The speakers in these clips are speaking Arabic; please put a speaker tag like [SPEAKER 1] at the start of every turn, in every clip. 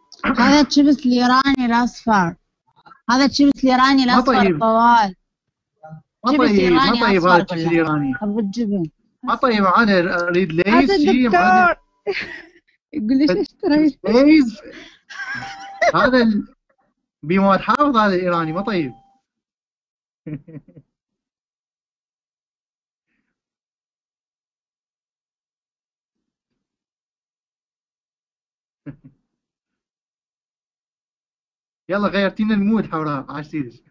[SPEAKER 1] هذا الشيبس الإيراني الأصفر، هذا الشيبس الإيراني الأصفر طوال.
[SPEAKER 2] ما طيب ما طيب هذا الشيبس الإيراني.
[SPEAKER 1] أبو الجبن
[SPEAKER 2] ما طيب، أنا أريد ليس.
[SPEAKER 1] هذا الدكتور يقول لي ايش اشتريت؟
[SPEAKER 2] ليس هذا بمواد حافظ، هذا الإيراني ما طيب. يلا غيرتينا المود حوراء عاش سيدش.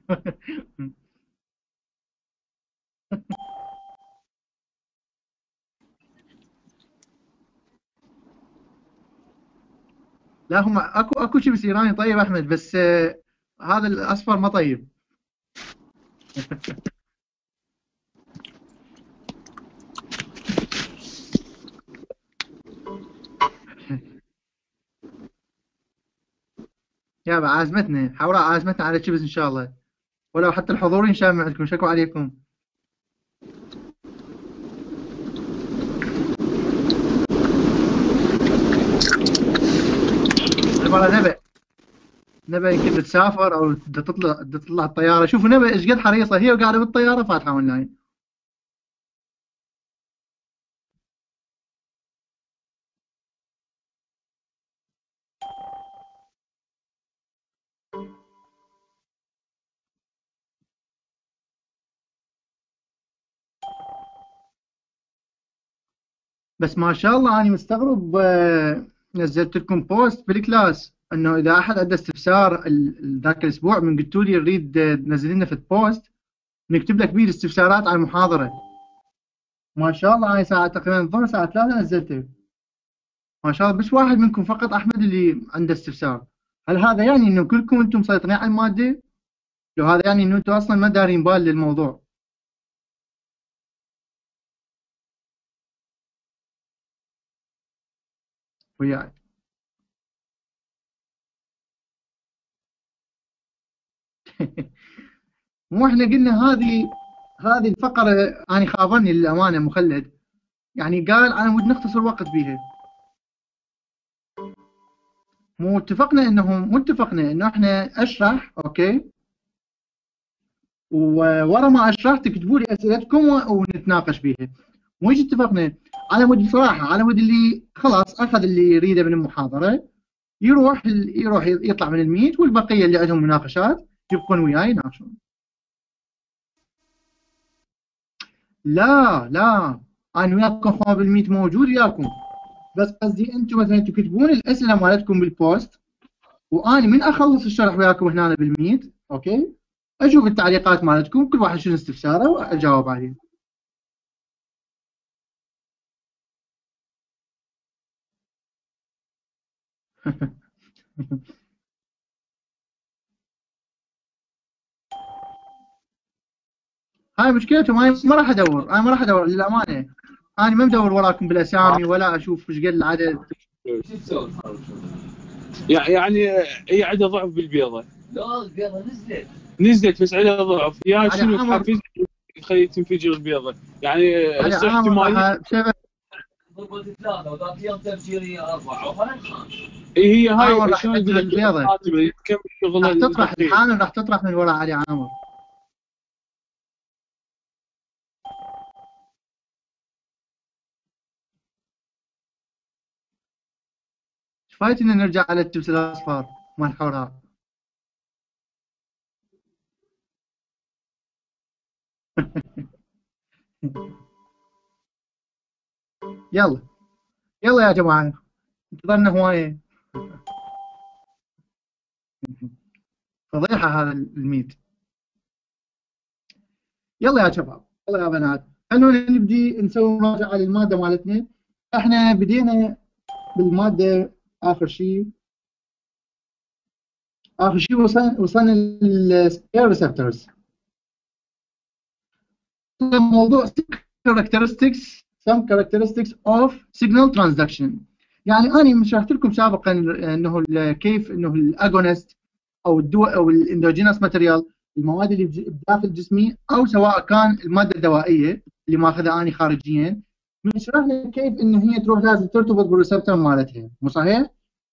[SPEAKER 2] لا هم اكو شيبس ايراني طيب احمد، بس هذا الاصفر ما طيب. يابا عازمتنا حوراء، عازمتنا على الشيبس ان شاء الله، ولو حتى الحضور نشام عندكم. شكو عليكم. المرة نبا يمكن تسافر او تطلع الطياره. شوفوا نبا ايش قد حريصه، هي وقاعده بالطياره فاتحه اونلاين. بس ما شاء الله انا مستغرب، نزلت لكم بوست بالكلاس انه اذا احد عنده استفسار ذاك الاسبوع من قلتوا لي نريد تنزل لنا في البوست نكتب لك بيه الاستفسارات على المحاضره. ما شاء الله انا ساعه تقريبا الظهر الساعه 3 نزلته. ما شاء الله بس واحد منكم فقط احمد اللي عنده استفسار. هل هذا يعني انه كلكم انتم مسيطرين على الماده؟ لو هذا يعني انه انتم اصلا ما دارين بال للموضوع. وياي. مو احنا قلنا هذه الفقره انا خابرني للامانه مخلد، يعني قال انا ودي نختصر وقت بيها. مو اتفقنا انه احنا اشرح اوكي، وورا ما اشرح تكتبوا لي اسئلتكم ونتناقش بيها. مو هيك اتفقنا؟ على مود بصراحه، على مود اللي خلاص اخذ اللي يريده من المحاضره يروح يطلع من الميت، والبقيه اللي عندهم مناقشات يبقون وياي يناقشون. لا انا وياكم اخوان بالميت موجود وياكم، بس قصدي انتم مثلا تكتبون الاسئله مالتكم بالبوست، وانا من اخلص الشرح وياكم هنا بالميت اوكي اشوف التعليقات مالتكم كل واحد شنو استفساره واجاوب عليه. هاي مشكلتهم. ما راح ادور، انا ما راح ادور للامانه. انا ما مدور وراكم بالاسامي ولا اشوف ايش قد العدد.
[SPEAKER 3] يعني هي عندها ضعف بالبيضه. لا البيضه نزلت بس عندها ضعف. يا شنو تحفز تخلي تنفجر البيضه يعني
[SPEAKER 2] احتماليه
[SPEAKER 3] ضربت 3 وذاك اليوم تفجيري 4 هي هاي شلون اقول لك
[SPEAKER 2] البيضه
[SPEAKER 3] تكمل شغلها.
[SPEAKER 2] راح تطرح الحان وراح تطرح من وراء علي عامر. ايش فايتنا نرجع على التبس الاصفر مال حوراء. يلا يا جماعه انتظرنا هوايه. فضيحه هذا الميت. يلا يا شباب، يلا يا بنات، خلونا نبدي نسوي مراجعه للماده مالتنا. احنا بدينا بالماده اخر شيء وصلنا للسبير ريسبتورز. موضوع some characteristics of signal transduction. يعني انا شرحت لكم سابقا انه كيف انه الاجونست او الدواء او الاندوجينوس ماتيريال، المواد اللي بداخل جسمي او سواء كان الماده الدوائيه اللي ماخذها اني خارجيا، شرحنا كيف انه هي تروح لازم ترتبط بالريسبتور مالتها. مو صحيح؟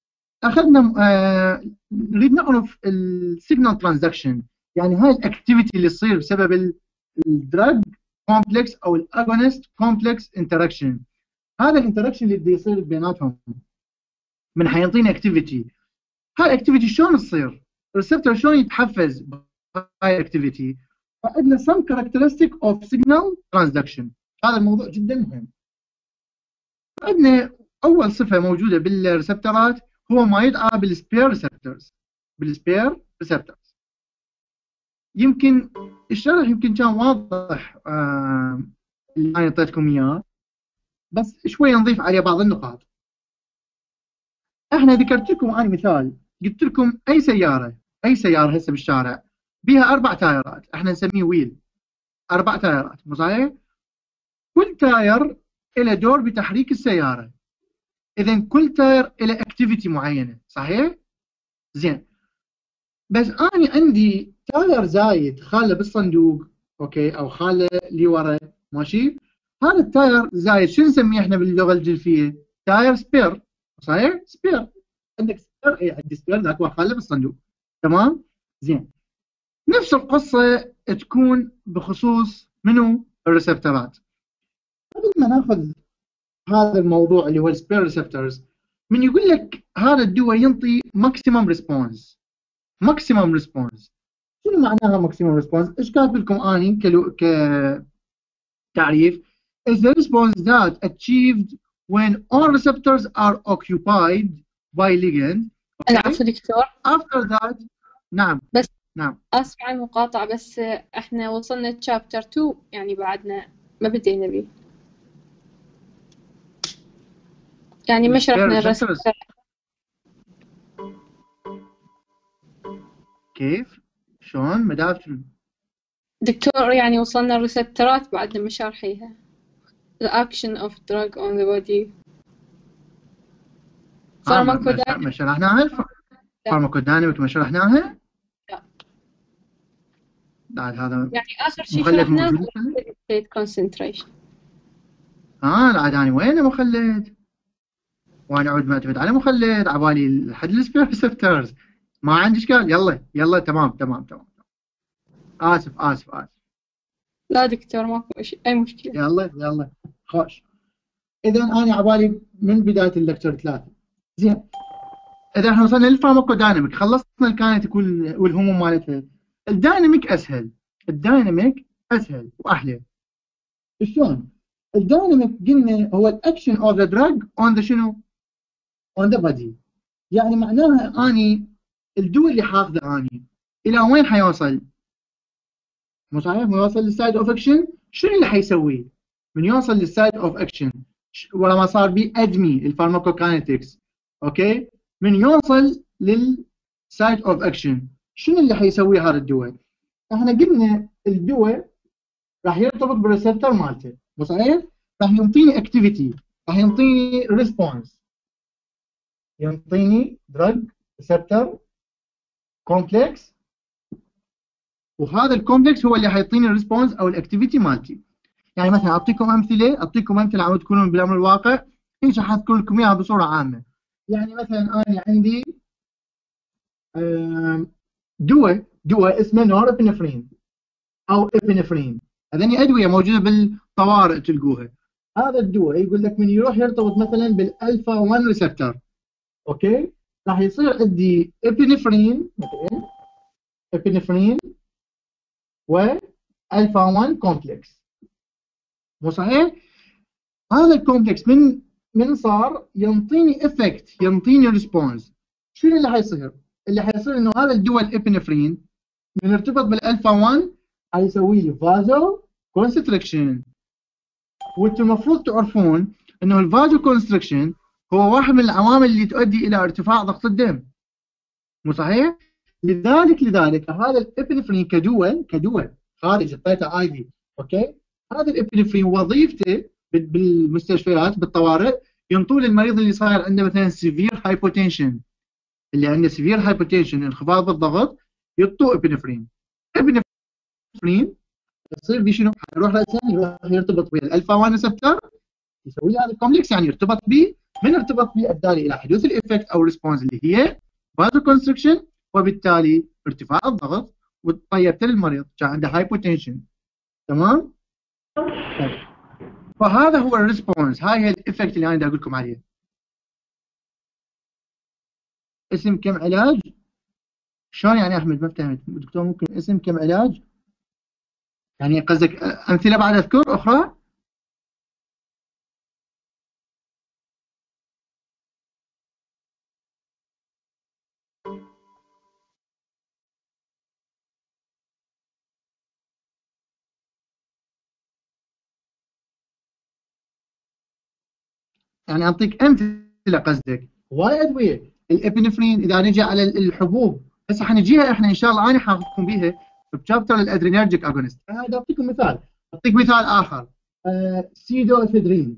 [SPEAKER 2] اخذنا نريد نعرف السيجنال ترانزكشن، يعني هاي الاكتيفيتي اللي تصير بسبب الدراج كومبلكس او الاجونست كومبلكس انتراكشن. هذا الانتراكشن اللي بده يصير بيناتهم من حيعطينا اكتيفيتي. هاي الاكتيفيتي شلون تصير؟ الريسبتور شلون يتحفز بهاي الاكتيفيتي؟ فعندنا some characteristic of signal transduction. هذا الموضوع جدا مهم. عندنا اول صفه موجوده بالريسبتورات هو ما يدعى بالسبير ريسبتورز. بالسبير ريسبتورز يمكن الشرح يمكن كان واضح اللي انا اعطيتكم اياه، بس شوي نضيف عليه بعض النقاط. احنا ذكرت لكم انا مثال، قلت لكم اي سياره هسه بالشارع بها 4 تايرات، احنا نسميه ويل، 4 تايرات، مو صحيح؟ كل تاير له دور بتحريك السياره. اذا كل تاير له اكتيفيتي معينه، صحيح؟ زين، بس انا عندي تاير زايد خاله بالصندوق، اوكي، او خاله لي ورا، ماشي؟ هذا التاير زايد شو نسميه احنا باللغه الجلفيه؟ تاير سبير، صحيح؟ سبير. عندك سبير، اي عندي سبير ذاك هو خاله بالصندوق، تمام؟ زين، نفس القصه تكون بخصوص منو؟ الريسبتورات. قبل ما ناخذ هذا الموضوع اللي هو السبير ريسبتورز، من يقول لك هذا الدواء ينطي ماكسيمم ريسبونس. ماكسيمم ريسبونس شنو معناها ماكسيمم ريسبونس؟ ايش كاتب لكم اني كتعريف؟ is the response that achieved when all receptors are occupied by ligand.
[SPEAKER 4] أنا عفوا دكتور.
[SPEAKER 2] After that نعم
[SPEAKER 4] بس
[SPEAKER 2] نعم
[SPEAKER 4] آسف على المقاطعة، بس احنا وصلنا تشابتر 2 يعني بعدنا ما بدينا بيه، يعني ما شرحنا الرسم.
[SPEAKER 2] كيف؟ شلون؟ مدافع
[SPEAKER 4] دكتور يعني وصلنا الريسبتورات بعدنا ما شارحيها. The action of drug on the body.
[SPEAKER 2] ما شرحناها؟ فارماكودايناميك ما شرحناها؟ لا هذا
[SPEAKER 4] يعني آخر شيء شرحناه state concentration.
[SPEAKER 2] لا أنا وين مخلد؟ وأنا أعود معتمد على مخلد عبالي لحد السبير ريسبتورز، ما عندي إشكال. يلا تمام. آسف.
[SPEAKER 4] لا دكتور ماكو أي مشكلة.
[SPEAKER 2] يلا خوش. إذا أنا عبالي من بداية اللكتشر 3. زين، إذا احنا وصلنا للفارماكودايناميك، خلصنا الكاينتيك والهموم مالتها. الدايناميك أسهل وأحلى. شلون؟ الدايناميك قلنا هو الأكشن أوف ذا دراج أون ذا شنو؟ أون ذا بادي. يعني معناها أني الدواء اللي حاخذه أني إلى وين حيوصل؟ مو صحيح؟ من يوصل للسايد اوف اكشن، شنو اللي حيسوي؟ من يوصل للسايد اوف اكشن ولا ما صار بي ادمي الفارماكوكاينetics، اوكي؟ من يوصل للسايد اوف اكشن شنو اللي حيسوي هذا الدواء؟ احنا قلنا الدواء راح يرتبط بالريسبتور مالته، مو صحيح؟ راح ينطيني اكتيفيتي، راح ينطيني ريسبونس، ينطيني دراج ريسبتور كومبلكس، وهذا الكومبلكس هو اللي حيعطيني الريسبونس او الاكتيفيتي مالتي. يعني مثلا اعطيكم امثله عم تكونون بالامر الواقع، ايش راح اذكر لكم اياها بصوره عامه. يعني مثلا انا عندي دواء اسمه نورابينفرين او ابنفرين، هذني ادويه موجوده بالطوارئ تلقوها. هذا الدواء يقول لك من يروح يرتبط مثلا بالالفا 1 ريسبتور، اوكي؟ راح يصير عندي ابنفرين مثلا، ابنفرين والفا 1 كومبلكس، مو صحيح؟ هذا الكومبلكس من صار ينطيني افكت، ينطيني ريسبونس. شنو اللي حيصير؟ اللي حيصير انه هذا الدواء الابنفرين من يرتبط بالالفا 1 حيسوي لي فازو كونستريكشن. وانتم المفروض تعرفون انه الفازو كونستريكشن هو واحد من العوامل اللي تؤدي الى ارتفاع ضغط الدم، مو صحيح؟ لذلك هذا الابنفرين كدواء خارج الثيتا اي في، اوكي؟ هذا الابنفرين وظيفته بالمستشفيات بالطوارئ ينطوا للمريض اللي صاير عنده مثلا سيفير هايبوتنشن، اللي عنده سيفير هايبوتنشن انخفاض بالضغط، يعطوه ابنفرين يصير بشنو؟ يروح راسا يروح يرتبط بالالفا 1 ريسبتور، يسوي له هذا الكومبلكس، يعني يرتبط به من ارتبط به ادى الى حدوث الايفكت او الريسبونس اللي هي فازو كونستريكشن، وبالتالي ارتفاع الضغط، وطيبت للمريض كان عنده هايبوتنشن. تمام؟ طيب. فهذا هو الريسبونس، هاي هي الايفكت اللي انا اقول لكم عليه. اسم كم علاج؟ شلون يعني احمد؟ ما فهمت دكتور. ممكن اسم كم علاج؟ يعني قصدك امثله بعد اذكر اخرى؟ يعني اعطيك امثله قصدك؟ هواي ادويه، الابنفرين اذا نجي على الحبوب، هسه حنجيها احنا ان شاء الله، انا حاخذكم بيها بشابتر الادرينرجيك اجونست. هذا اعطيكم مثال، اعطيك مثال اخر. سيدو افيدرين،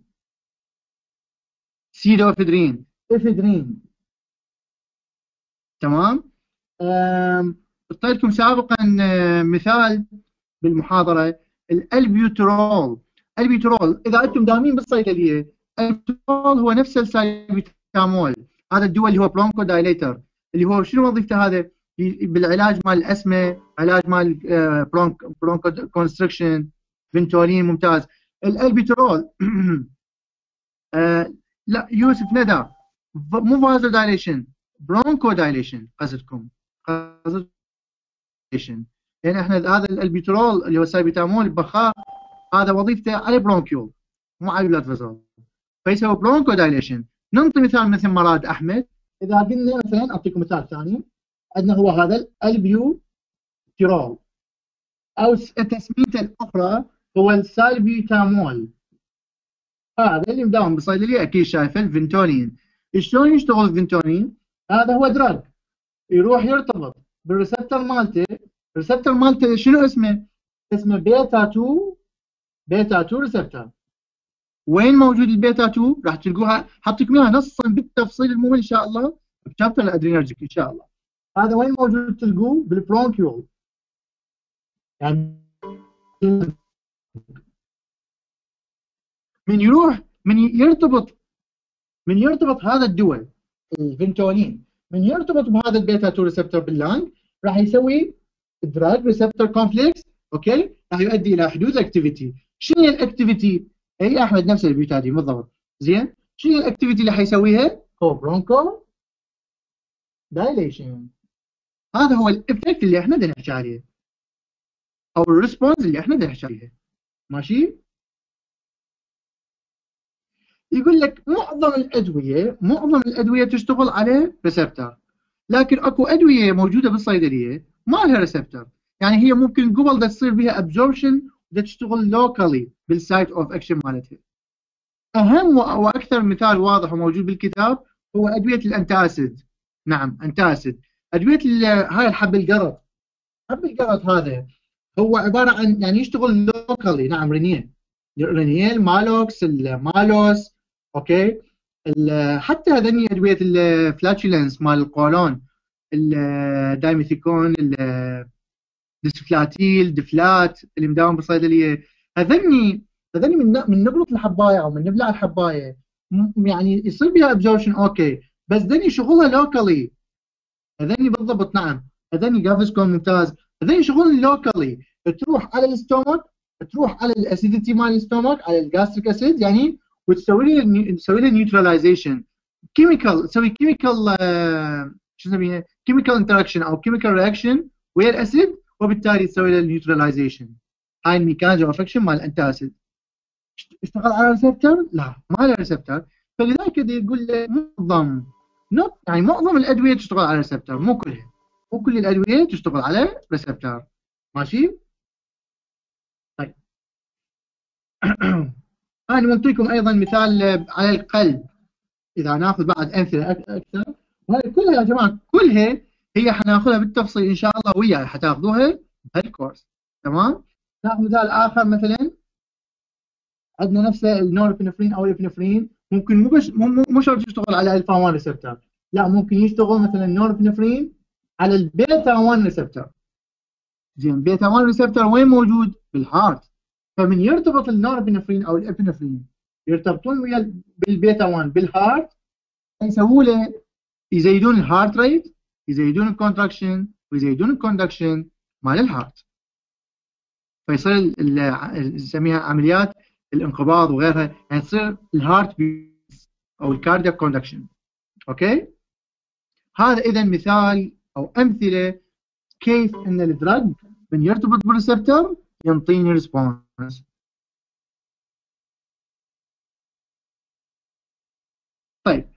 [SPEAKER 2] سيدو افيدرين، افيدرين. تمام؟ قلت لكم سابقا مثال بالمحاضره، الالبيوترول. البيوترول اذا انتم دايمين بالصيدليه، البيوترول هو نفس السايبيتامول، هذا الدواء اللي هو برونكو دايليتر، اللي هو شنو وظيفته هذا؟ بالعلاج مال الاسمه، علاج مال برونكو كونستريكشن، فينتولين. ممتاز. الالبيوترول لا يوسف ندى، مو فازو دايليشن، برونكو دايليشن قصدكم، يعني احنا هذا الالبيوترول اللي هو السايبيتامول البخار، هذا وظيفته على البرونكيول مو على البلاد فيزل، فيسوي برونكو دايليشن. ننطي مثال مثل مراد احمد، اذا قلنا مثلا اعطيكم مثال ثاني، عندنا هو هذا الالبيوترول، او تسميته الاخرى هو السايبيتامول، هذا اللي مداوم بالصيدليه اكيد شايفه، الفينتولين. شلون يشتغل الفينتولين؟ هذا هو دراج يروح يرتبط بالريسبتور مالته. الريسبتور مالته شنو اسمه؟ اسمه بيتا 2، بيتا 2 ريسبتور. وين موجود البيتا 2؟ راح تلقوها، حاطيكم اياها نصا بالتفصيل الممل ان شاء الله بشابتر الادرينرجيك ان شاء الله. هذا وين موجود؟ تلقوه بالبرونكيول. يعني من يرتبط هذا الدواء الفينتولين، من يرتبط بهذا البيتا 2 ريسبتور باللانج، راح يسوي دراج ريسبتور كومبلكس. اوكي، راح يؤدي الى حدوث اكتيفيتي. شنو هي الاكتيفيتي؟ اي احمد نفس البيوتادين بالضبط. زين، شنو هي الاكتيفيتي اللي حيسويها؟ هو برونكو دايليشن. هذا هو الافكت اللي احنا بدنا نحكي عليه، او الريسبونس اللي احنا بدنا نحكي عليه. ماشي؟ يقول لك معظم الادويه تشتغل على ريسبتور، لكن اكو ادويه موجوده بالصيدليه ما لها ريسبتور، يعني هي ممكن قبل دا تصير بها ابزوربشن دا تشتغل لوكالي بالسايت اوف اكشن مالتها. اهم واكثر مثال واضح وموجود بالكتاب هو ادويه الانتاسيد. نعم، انتاسيد، ادويه هاي الحب القرط. حب القرط هذا هو عباره عن يعني يشتغل لوكالي. نعم، رينيل، مالوكس، المالوس. اوكي، حتى هذني ادويه الفلاتولنس مال القولون، الدايميثيكون، الديسفلاتيل، دفلات اللي مداوم بالصيدليه، هذني من نقرط الحبايه او من نبلع الحبايه يعني يصير بها ابزوربشن اوكي، بس ذني شغلها لوكالي. هذني بالضبط. نعم، هذني جافسكون ممتاز، هذني شغلها لوكالي، تروح على الاستومك، تروح على الاسيديتي مال الاستومك، على الجاستريك اسيد يعني، وتسوي له نيوتراليزيشن كيميكال، تسوي كيميكال شو نسميها، كيميكال انتراكشن او كيميكال رياكشن ويا الاسيد، وبالتالي تسوي له نيوتراليزيشن. هاي الميكانيزم اوف اكشن مال الانتاسيد. اشتغل على ريسبتور؟ لا، ما له ريسبتور، فلذلك يقول له يعني معظم الادويه تشتغل على ريسبتور، مو كلها، مو كل الادويه تشتغل على ريسبتور. ماشي؟ طيب انا بنعطيكم ايضا مثال على القلب، اذا ناخذ بعد امثله اكثر. وهي كلها يا جماعه كلها هي حناخذها بالتفصيل ان شاء الله وياي، حتاخذوها بهالكورس. تمام؟ ناخذ مثال اخر، مثلا عندنا نفسه النورابينفرين او الابنفرين، ممكن مو شرط يشتغل على الفا 1 ريسبتور، لا، ممكن يشتغل مثلا النورابينفرين على البيتا 1 ريسبتور. زين، بيتا 1 ريسبتور وين موجود؟ بالهارت. فمن يرتبط النورابينفرين او الابنفرين يرتبطون ويا بالبيتا 1 بالهارت، يسووا له يزيدون الهارت ريت، يزيدون الكونتراكشن، ويزيدون الكوندكشن مال الهارت، فيصير نسميها عمليات الانقباض وغيرها، يعني تصير الهارت بيتس او الكاردياك كوندكشن. اوكي، هذا اذا مثال او امثله كيف ان الدراج من يرتبط بالريسبتور ينطيني ريسبونس. طيب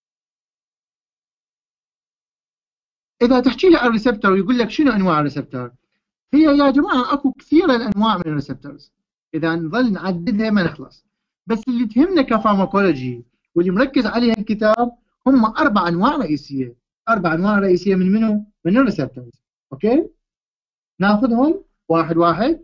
[SPEAKER 2] اذا تحكي لي عن الريسبتور ويقول لك شنو انواع الريسبتور، هي يا جماعه اكو كثير الانواع من الريسبتورز، اذا نظل نعددها ما نخلص، بس اللي تهمنا كفارماكولوجي واللي مركز عليها الكتاب هم 4 انواع رئيسيه. 4 انواع رئيسيه من منو؟ من الريسبتورز. اوكي، ناخذهم واحد واحد.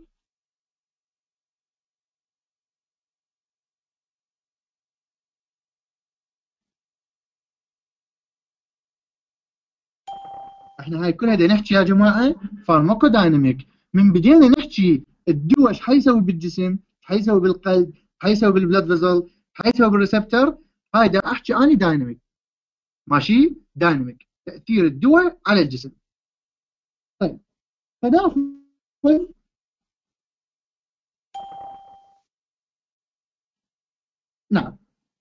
[SPEAKER 2] احنا هاي كلها بدنا نحكي يا جماعه فارماكودايناميك، من بدينا نحكي الدواء ايش حيسوي بالجسم، ايش حيسوي بالقلب، ايش حيسوي بالبلد فيزل، ايش حيسوي بالريسبتور، هاي دا احكي اني دايناميك. ماشي، دايناميك تاثير الدواء على الجسم. طيب فناخذ، نعم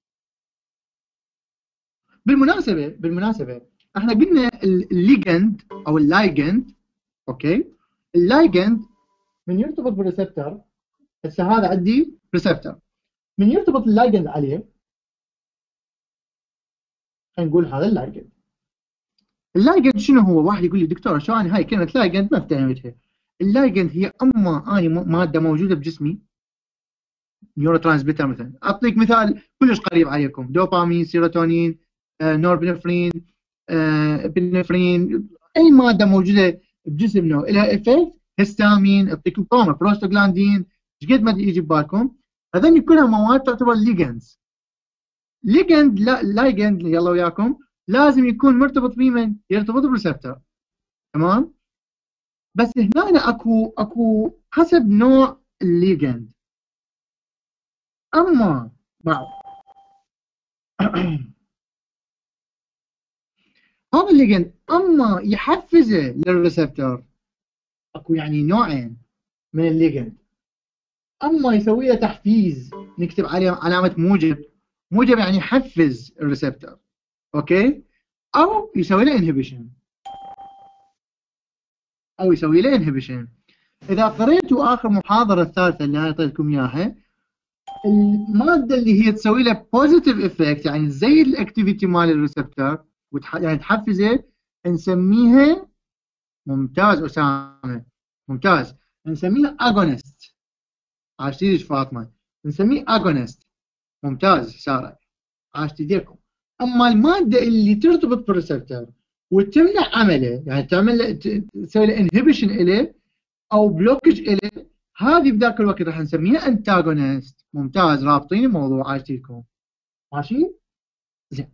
[SPEAKER 2] بالمناسبه احنا قلنا الليجند او اللايجند. اوكي، اللايجند من يرتبط بالريسبتور، هسه هذا عندي ريسبتور، من يرتبط اللايجند عليه، خلينا نقول هذا اللايجند. اللايجند شنو هو؟ واحد يقول لي دكتور شو انا هاي كلمه لايجند ما فهمتها. اللايجند هي اما اني ماده موجوده بجسمي، نيورو ترانسميتر، مثلا اعطيك مثال كلش قريب عليكم، دوبامين، سيروتونين، نوربنفرين، ابنفرين، اي ماده موجوده بجسمنا لها افكت، هستامين، اعطيكم كوما، بروستوغلاندين، ايش قد ما يجي ببالكم، هذول كلها مواد تعتبر ليجندز. ليجند لا لايجند يلا وياكم لازم يكون مرتبط بمن؟ يرتبط بالريسبتور. تمام، بس هنا اكو حسب نوع الليجند. اما بعض هذا الليجند اما يحفزه للريسبتور، اكو يعني نوعين من الليجند، اما يسوي له تحفيز، نكتب عليه علامه موجب، موجب يعني يحفز الريسبتور. اوكي، او يسوي له انهبيشن، او يسوي له انهبيشن. اذا قريتوا اخر محاضره الثالثه اللي انا اعطيتكم اياها، الماده اللي هي تسوي له بوزيتيف افكت يعني تزيد الاكتيفيتي مال الريسبتور يعني تحفزه، نسميها، ممتاز اسامه ممتاز، نسميها اجونست. عاش تديك فاطمه، نسميه اجونست. ممتاز ساره، عاش تديكم. اما الماده اللي ترتبط بالريسبتور وتمنع عمله، يعني تعمل تسوي له انهبيشن له او بلوكج له، هذه بذاك الوقت راح نسميها انتاجونست. ممتاز، رابطين الموضوع، عاش تديكم. ماشي زين.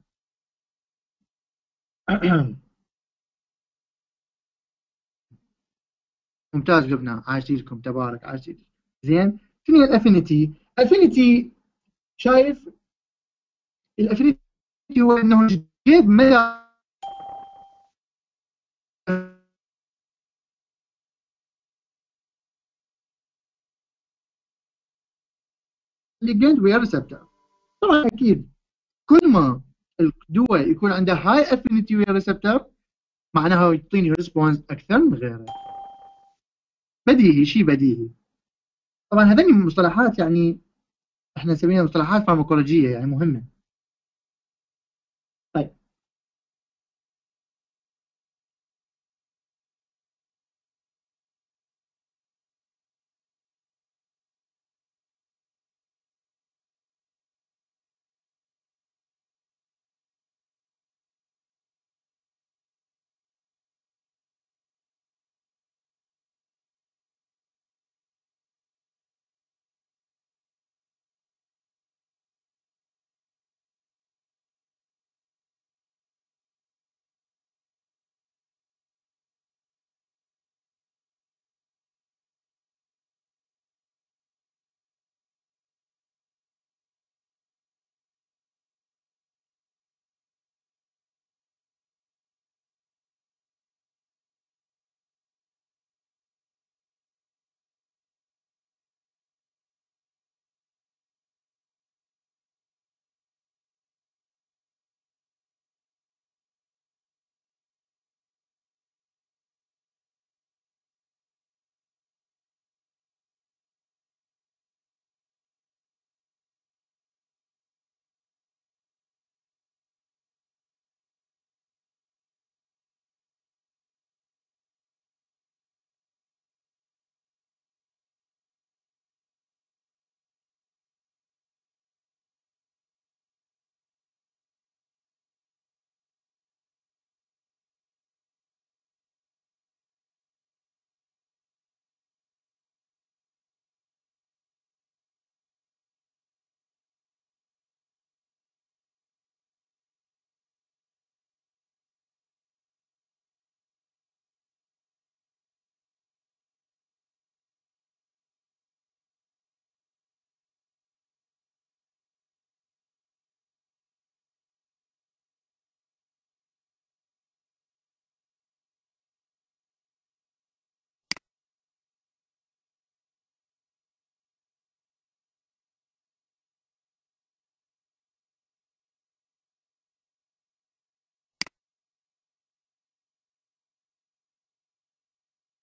[SPEAKER 2] ممتاز لبنى، عاش تديكم، تبارك، عاش تديكم. زين، شنو الافينيتي؟ افينيتي، شايف الافينيتي هو انه قد مدى الليجند ويا ريسبتور. طبعا اكيد كل ما الدواء يكون عنده هاي افينيتي ويا ريسبتور معناها يعطيني ريسبونس اكثر من غيره. بديهي، شيء بديهي. طبعا هذني مصطلحات يعني احنا نسميها مصطلحات فارماكولوجيه يعني مهمه. طيب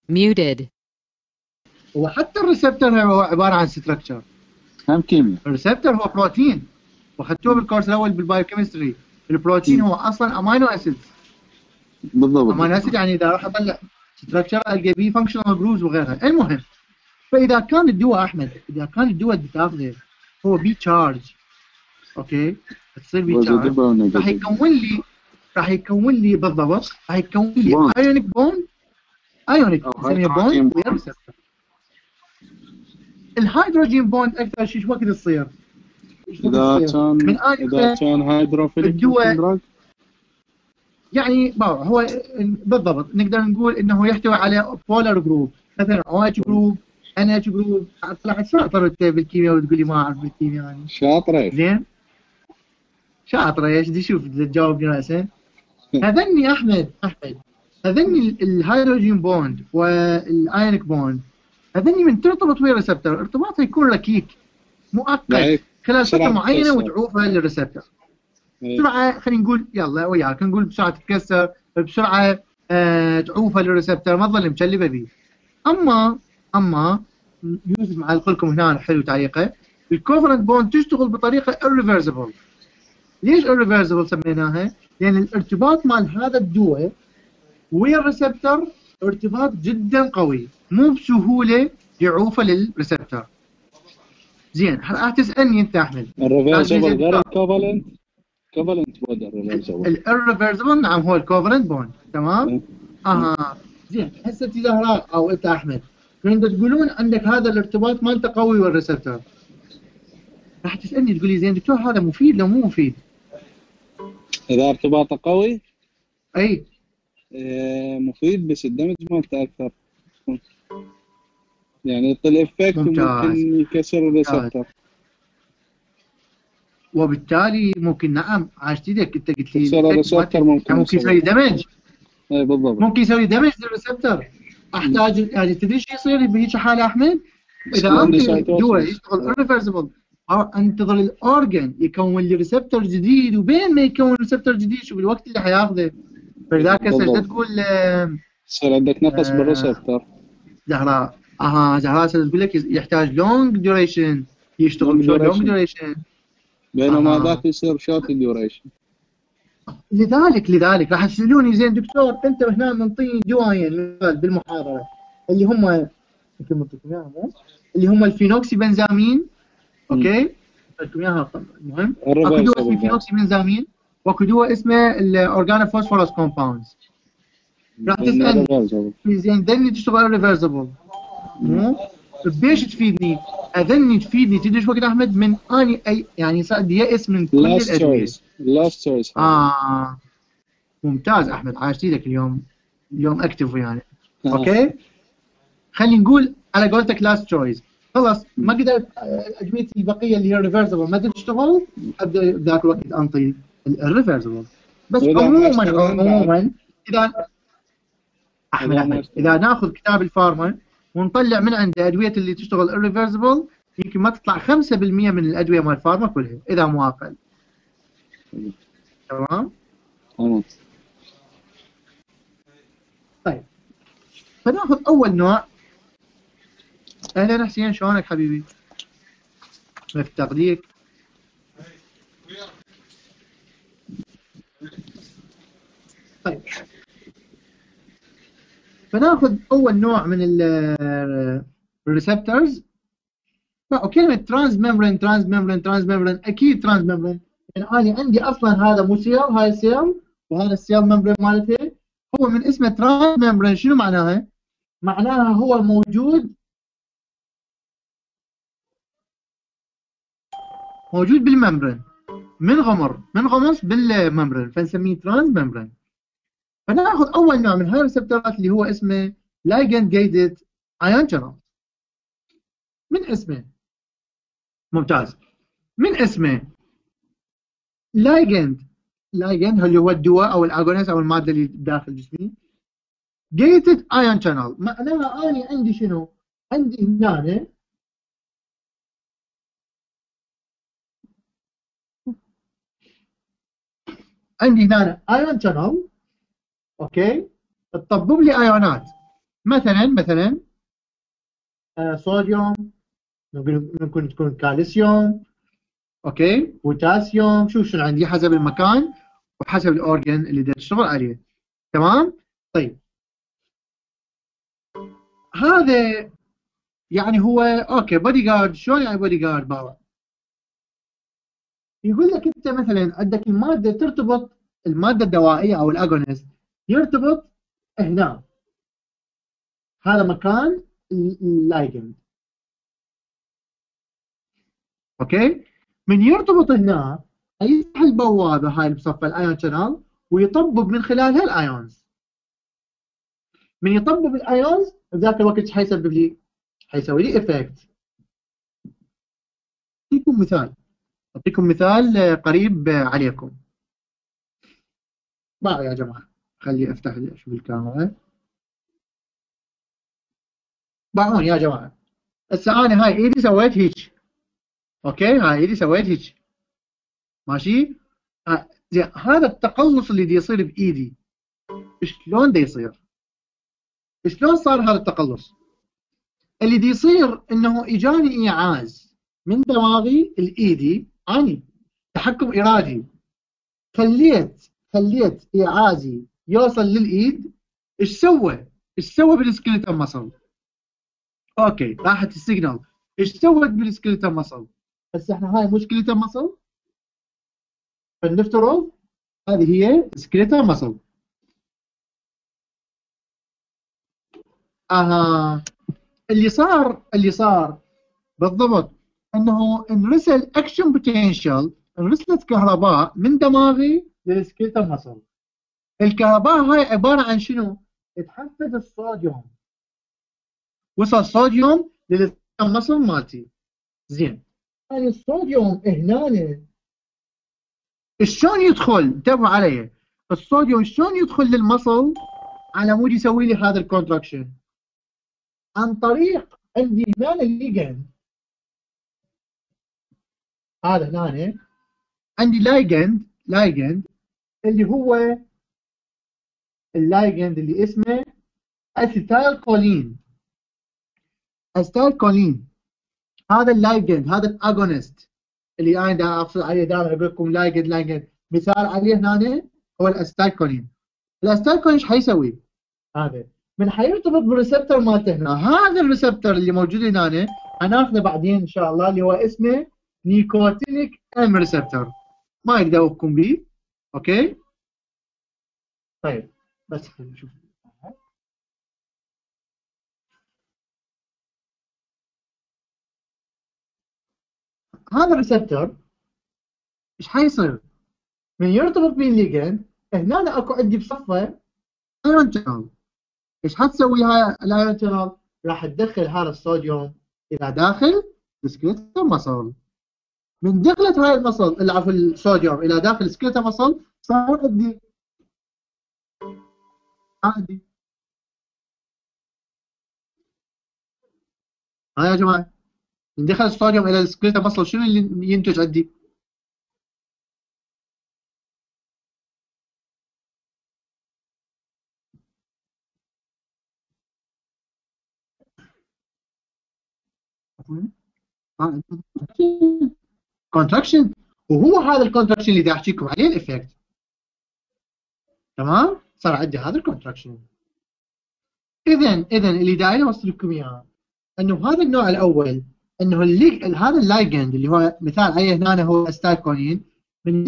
[SPEAKER 5] Muted.
[SPEAKER 2] وحتى الريسبتور هو عباره عن ستراكشر.
[SPEAKER 6] هم كيمياء.
[SPEAKER 2] الريسبتور هو بروتين، واخذتوه بالكورس الاول بالبايوكيمستري. البروتين هو اصلا امينو اسيد.
[SPEAKER 6] بالضبط.
[SPEAKER 2] امينو اسيد يعني اذا راح اطلع ستراكشر القى بيه فانكشنال جروز وغيرها. المهم، فاذا كان الدواء احمد، اذا كان الدواء اللي بتاخذه هو بي تشارج، اوكي، تصير بي تشارج، راح يكون لي بالضبط، راح يكون لي ايونيك بوند، ايونيك نسميه بوند ويا ريسبتور. الهيدروجين بوند اكثر شيء شو وقت تصير؟
[SPEAKER 6] اذا كان هيدروفيليك دراج
[SPEAKER 2] يعني هو بالضبط نقدر نقول انه يحتوي على بولار جروب، مثلا او اتش جروب، ان اتش جروب. طلعت شاطر بالكيمياء وتقول لي ما اعرف بالكيمياء يعني.
[SPEAKER 6] شاطره
[SPEAKER 2] زين شاطره ايش بدي اشوف تجاوبني راسا. هذني احمد هذني الهيدروجين بوند والايونيك بوند، هذني من ترتبط ويا الريسبتور ارتباطها يكون ركيك مؤقت خلال فتره معينه وتعوفها للريسبتور بسرعه. خلينا نقول يلا وياك نقول بسرعه تتكسر، بسرعه تعوفها للريسبتور، ما تظل مشلبه به. اما يوسف معلق لكم هنا حلو تعليقه، الكوفلنت بوند تشتغل بطريقه irreversible. ليش irreversible سميناها؟ لان الارتباط مال هذا الدواء ويا الريسبتور ارتباط جدا قوي، مو بسهوله يعوفه للريسبتور. زين راح تسالني انت احمد
[SPEAKER 6] الريفرسبل غير الكوفلنت؟ كوفلنت بوند
[SPEAKER 2] الريفرسبل نعم هو الكوفلنت بوند تمام. زين هسه زهراء او انت احمد كنتوا تقولون عندك هذا الارتباط مالته قوي والريسبتور، راح تسالني تقول لي زين دكتور هذا مفيد لو مو مفيد؟
[SPEAKER 6] اذا ارتباطه قوي
[SPEAKER 2] اي
[SPEAKER 6] مفيد، بس الدمج مالته اكثر، يعني الافكت ممكن يكسر الريسبتور،
[SPEAKER 2] وبالتالي ممكن نعم عاشت ايدك انت قلت لي
[SPEAKER 6] يكسر الريسبتور، ممكن
[SPEAKER 2] يسوي دمج.
[SPEAKER 6] اي بالضبط،
[SPEAKER 2] ممكن يسوي دمج للريسبتور. احتاج يعني تدري شو يصير بهيك حاله احمد؟ اذا انت الدواء يشتغل irreversible او انتظر الاورجن يكون لي ريسبتور جديد، وبين ما يكون ريسبتور جديد شو بالوقت اللي حياخذه، فلذلك هسه تقول
[SPEAKER 6] يصير عندك نقص بالريسبتور.
[SPEAKER 2] زهراء زهراء تقول لك يحتاج لونج ديوريشن، يشتغل لونج ديوريشن،
[SPEAKER 6] بينما ذاك يصير شورت ديوريشن.
[SPEAKER 2] لذلك راح تسالوني زين دكتور انت هنا منطيني دوايين بالمحاضره اللي هم يمكن منطيكم اياها اللي هم الفينوكسي بنزامين، اوكي؟ قلتلكم اياها المهم. اكو دواء اسمه فينوكسي بنزامين واكو دواء اسمه الاورجانوفوسفورس كومباوندز. راح تسالني زين ذني تشتغل ريفرسبل مو؟ بيش تفيدني؟ اذني تفيدني تدري شو وقت احمد؟ من اني اي يعني صار عندي يأس من كل الادويه.
[SPEAKER 6] لاست تشويس.
[SPEAKER 2] ممتاز احمد، عايش ايدك اليوم اكتف يعني. اوكي خلينا نقول على قولتك لاست تشويس، خلاص ما قدرت ادويه البقيه اللي هي ريفرسبل ما تشتغل، ابدا بذاك الوقت انطي الريفرسبل. بس عموما اذا احمد اذا ناخذ كتاب الفارما ونطلع من عنده ادويه اللي تشتغل irreversible يمكن ما تطلع 5% من الادويه مال الفارما كلها اذا مو اقل. تمام؟ طيب فناخذ اول نوع. اهلا حسين شلونك حبيبي؟ مفتاح ليك. طيب فناخذ اول نوع من الريسبتورز. وكلمه ترانس ممبرين اكيد ترانس ممبرين، يعني انا عندي اصلا هذا مو سيل، هاي سيل وهذا السيل ممبرين مالته هو من اسمه ترانس ممبرين. شنو معناها؟ معناها هو موجود بالممبرين، منغمس بالممبرين، فنسميه ترانس ممبرين. فناخذ اول نوع من هاي الريسبتورات اللي هو اسمه ligand gated ion channel. من اسمه ممتاز، من اسمه ligand اللي هو الدواء او الاغونست او الماده اللي داخل جسمي. gated ion channel معناها اني عندي شنو؟ عندي هنا ion channel، اوكي؟ تطبب لي ايونات مثلا صوديوم، ممكن تكون كالسيوم، اوكي، بوتاسيوم، شنو عندي حسب المكان وحسب الاورجن اللي بدي تشتغل عليه. تمام. طيب هذا يعني هو اوكي بودي جارد. شلون يعني بودي جارد بابا؟ يقول لك انت مثلا عندك الماده ترتبط، الماده الدوائيه او الاجونست يرتبط هنا، هذا مكان اللايجند، اوكي. من يرتبط هنا يفتح البوابه هاي بصفه الايون شانل ويطبب من خلالها الايونز. من يطبب الايونز بذاك الوقت ايش حيسبب لي؟ حيسوي لي افكت. اعطيكم مثال قريب عليكم. بقى يا جماعه خلي افتح اشوف الكاميرا. باعون يا جماعه، هسه انا هاي ايدي سويت هيك، اوكي، هاي ايدي سويت هيك، ماشي. زين هذا التقلص اللي دي يصير بايدي شلون دي يصير؟ شلون صار هذا التقلص؟ اللي دي يصير انه اجاني ايعاز من دماغي الايدي، اني تحكم ارادي، خليت ايعازي يوصل للايد. ايش سوى بالسكيلتال ماسل؟ اوكي راحت السيجنال. ايش سوت بالسكيلتال ماسل؟ هسه احنا هاي مو سكيلتال ماسل، فلنفترض هذه هي سكيلتال ماسل. اللي صار بالضبط انه انرسل اكشن بوتنشال، انرسلت كهرباء من دماغي للسكيلتال ماسل. الكهرباء هاي عباره عن شنو؟ تحفز الصوديوم، وصل صوديوم للسكيلتال ماسل مالتي. زين يعني الصوديوم هنا شلون يدخل؟ انتبهوا علي، الصوديوم شلون يدخل للمصل على مود يسوي لي هذا الكونتراكشن؟ عن طريق عندي هنا الليجند، هذا هنا عندي لايجند اللي هو اللايجند اللي اسمه اسيتال كولين. هذا اللايجند، هذا الاجونست اللي انا دا اقصد عليه دائما اقول لكم لايجند مثال عليه هنا هو الاسيتال كولين. الاسيتال كولين ايش حيسوي؟ هذا من حيرتبط بالريسبتور مالته هنا. هذا الريسبتور اللي موجود هنا هناخذه بعدين ان شاء الله، اللي هو اسمه نيكوتينيك ام ريسبتور. ما يقدر يحكم به، اوكي. طيب بس خلينا نشوف هذا الريسبتور ايش حيصير؟ من يرتبط بالليجند هنا اكو عندي بصفه ايون شانل. ايش حتسوي هاي الايون شانل؟ راح تدخل هذا الصوديوم الى داخل السكليتال ماسل. من دخلت هاي المصل اللي عفوا الصوديوم الى داخل السكليتال ماسل صار عندي ها يا جماعه، من دخل الصوديوم الى السكليتال ماسل شنو اللي ينتج عندي؟ كونتراكشن. وهو هذا الكونتراكشن اللي بدي احكيكم عليه الافكت. تمام، صار عندي هذا الكونتراكشن. اذا اللي داعي اوصل لكم اياه انه هذا النوع الاول، انه هذا اللايجند اللي هو مثال عليه هنا هو استايكونين، من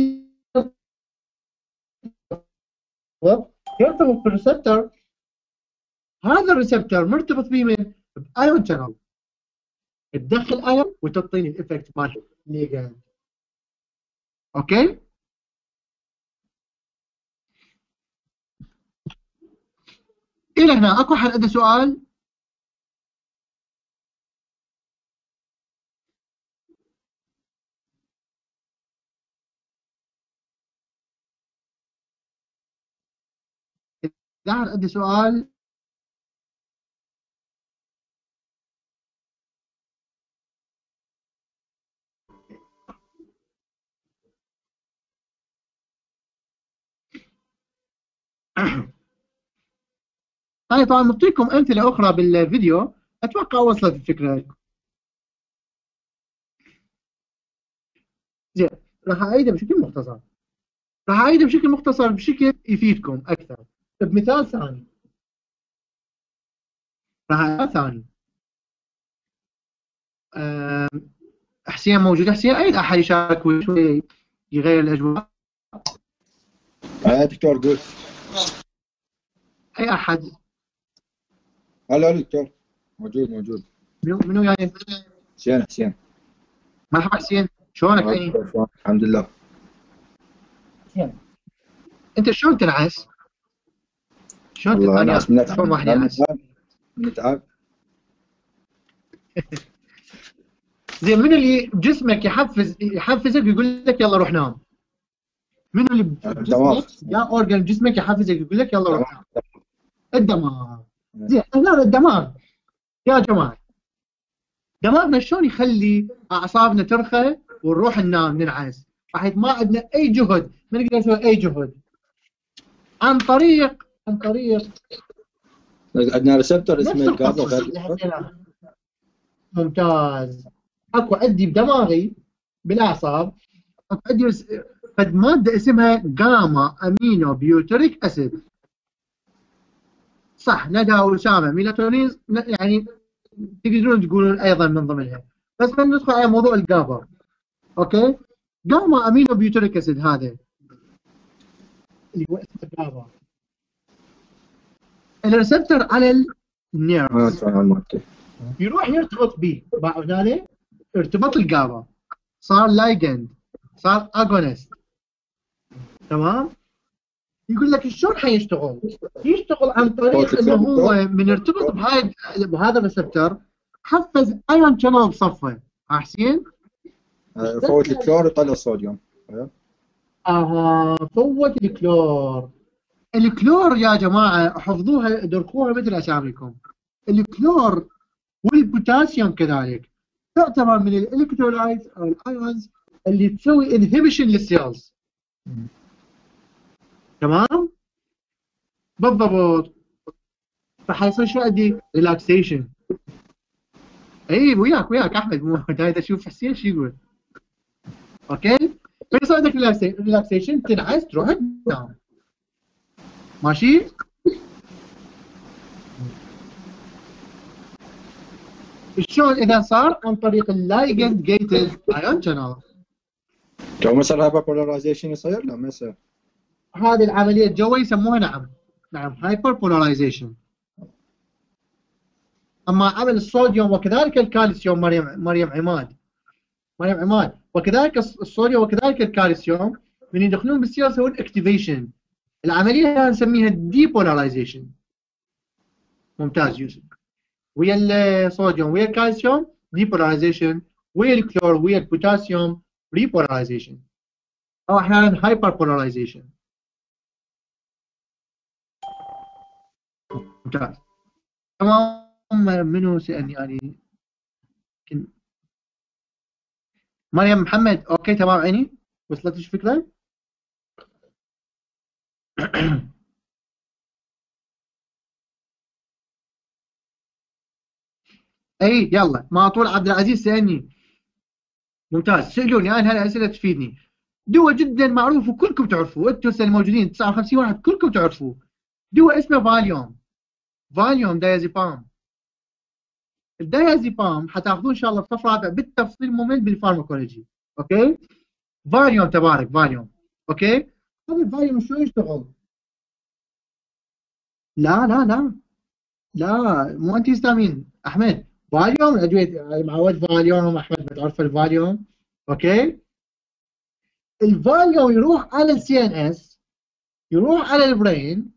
[SPEAKER 2] يرتبط بالريسبتور. هذا الريسبتور مرتبط بمن؟ بايون شانل. تدخل ايون وتعطيني الايفكت مال الليجند، اوكي. الى هنا اكو حد عنده سؤال؟ اذا حد عنده سؤال انا طبعا نعطيكم امثله اخرى بالفيديو، اتوقع وصلت الفكره لكم. زين، راح اعيدها بشكل مختصر، بشكل يفيدكم اكثر بمثال ثاني. حسين موجود؟ حسين اي احد يشارك شوي يغير الاجواء؟
[SPEAKER 5] دكتور قول.
[SPEAKER 2] اي احد؟
[SPEAKER 5] هلا دكتور. موجود.
[SPEAKER 2] منو يعني؟
[SPEAKER 5] حسين.
[SPEAKER 2] مرحبا حسين، شلونك عيني؟
[SPEAKER 5] الحمد لله.
[SPEAKER 2] حسين انت شلون تنعس؟ شلون شلون واحد ينعس؟
[SPEAKER 5] نتعب.
[SPEAKER 2] زين، من اللي جسمك يحفزك ويقول لك يلا روح نام؟ منو اللي بجسمك يا اورجن جسمك يحفزك يقول لك يلا روح نام؟ الدماغ. زين، هنا الدماغ يا جماعه، دماغنا شلون يخلي اعصابنا ترخى ونروح ننام ننعس؟ راح ما عندنا اي جهد، ما نقدر نسوي اي جهد عن طريق
[SPEAKER 5] عندنا ريسبتور اسمه الجابا.
[SPEAKER 2] ممتاز. اكو عندي بدماغي بالاعصاب اكو عندي قد ماده اسمها جاما امينو بيوتريك اسيد. صح، ندى واسامه ميلاتونين يعني تقدرون تقولون ايضا من ضمنها، بس خلينا ندخل على موضوع الجابا. اوكي، جاما امينو بيوتريك اسيد هذا اللي هو اسمه جابا، الريسبتور على النيرف يروح يرتبط به بعد ارتبط الجابا، صار لايجند، صار اجونست. تمام؟ يقول لك شلون حيشتغل؟ يشتغل عن طريق انه هو من يرتبط بهذا الريسبتور حفز ايون شانل بصفه. حسين؟
[SPEAKER 5] فوت الكلور وطلع الصوديوم.
[SPEAKER 2] فوت الكلور. الكلور يا جماعه احفظوها ادركوها مثل اساميكم. الكلور والبوتاسيوم كذلك تعتبر من الالكترولايتس او الايونز اللي تسوي انهبيشن للسيلز. تمام؟ بالضبط. فحيصير شو عندي؟ ريلاكسيشن. اي وياك احمد، مو داير اشوف حسين شو يقول. اوكي؟ فيصير عندك ريلاكسيشن، تنعس تروح تنام. ماشي؟ شلون اذا صار؟ عن طريق اللايجند جيتد ايون شانل.
[SPEAKER 5] لو مثلا هايبر بولاريزيشن يصير؟ لا ما يصير.
[SPEAKER 2] هذه العمليه جوا يسموها نعم هايبر بولاريزيشن. اما عمل الصوديوم وكذلك الكالسيوم، مريم عماد وكذلك الصوديوم وكذلك الكالسيوم من يدخلون بالسيل يسوون اكتيفيشن. العمليه نسميها ديبولاريزيشن. ممتاز يوسف. ويا الصوديوم ويا الكالسيوم ديبولاريزيشن، ويا الكلور ويا البوتاسيوم ريبولاريزيشن، او احيانا هايبر بولاريزيشن. ممتاز. تمام. منو سألني يعني؟ مريم محمد. اوكي تمام عيني، وصلت الفكره؟ اي يلا، ما طول عبد العزيز سألني. ممتاز، سألوني انا هالاسئله تفيدني. دواء جدا معروف وكلكم تعرفوه، انتم هسه الموجودين 59 واحد كلكم تعرفوه. دواء اسمه فاليوم دايازيبام. الدايازيبام حتاخذوه ان شاء الله بصف رابع بالتفصيل ممل بالفارماكولوجي. اوكي؟ فاليوم تبارك فاليوم. اوكي؟ هذا الفاليوم شو يشتغل؟ لا مو انتي هيستامين احمد. فاليوم الادويه معود فاليوم احمد بتعرف الفاليوم. اوكي؟ الفاليوم يروح على السي ان اس، يروح على البرين،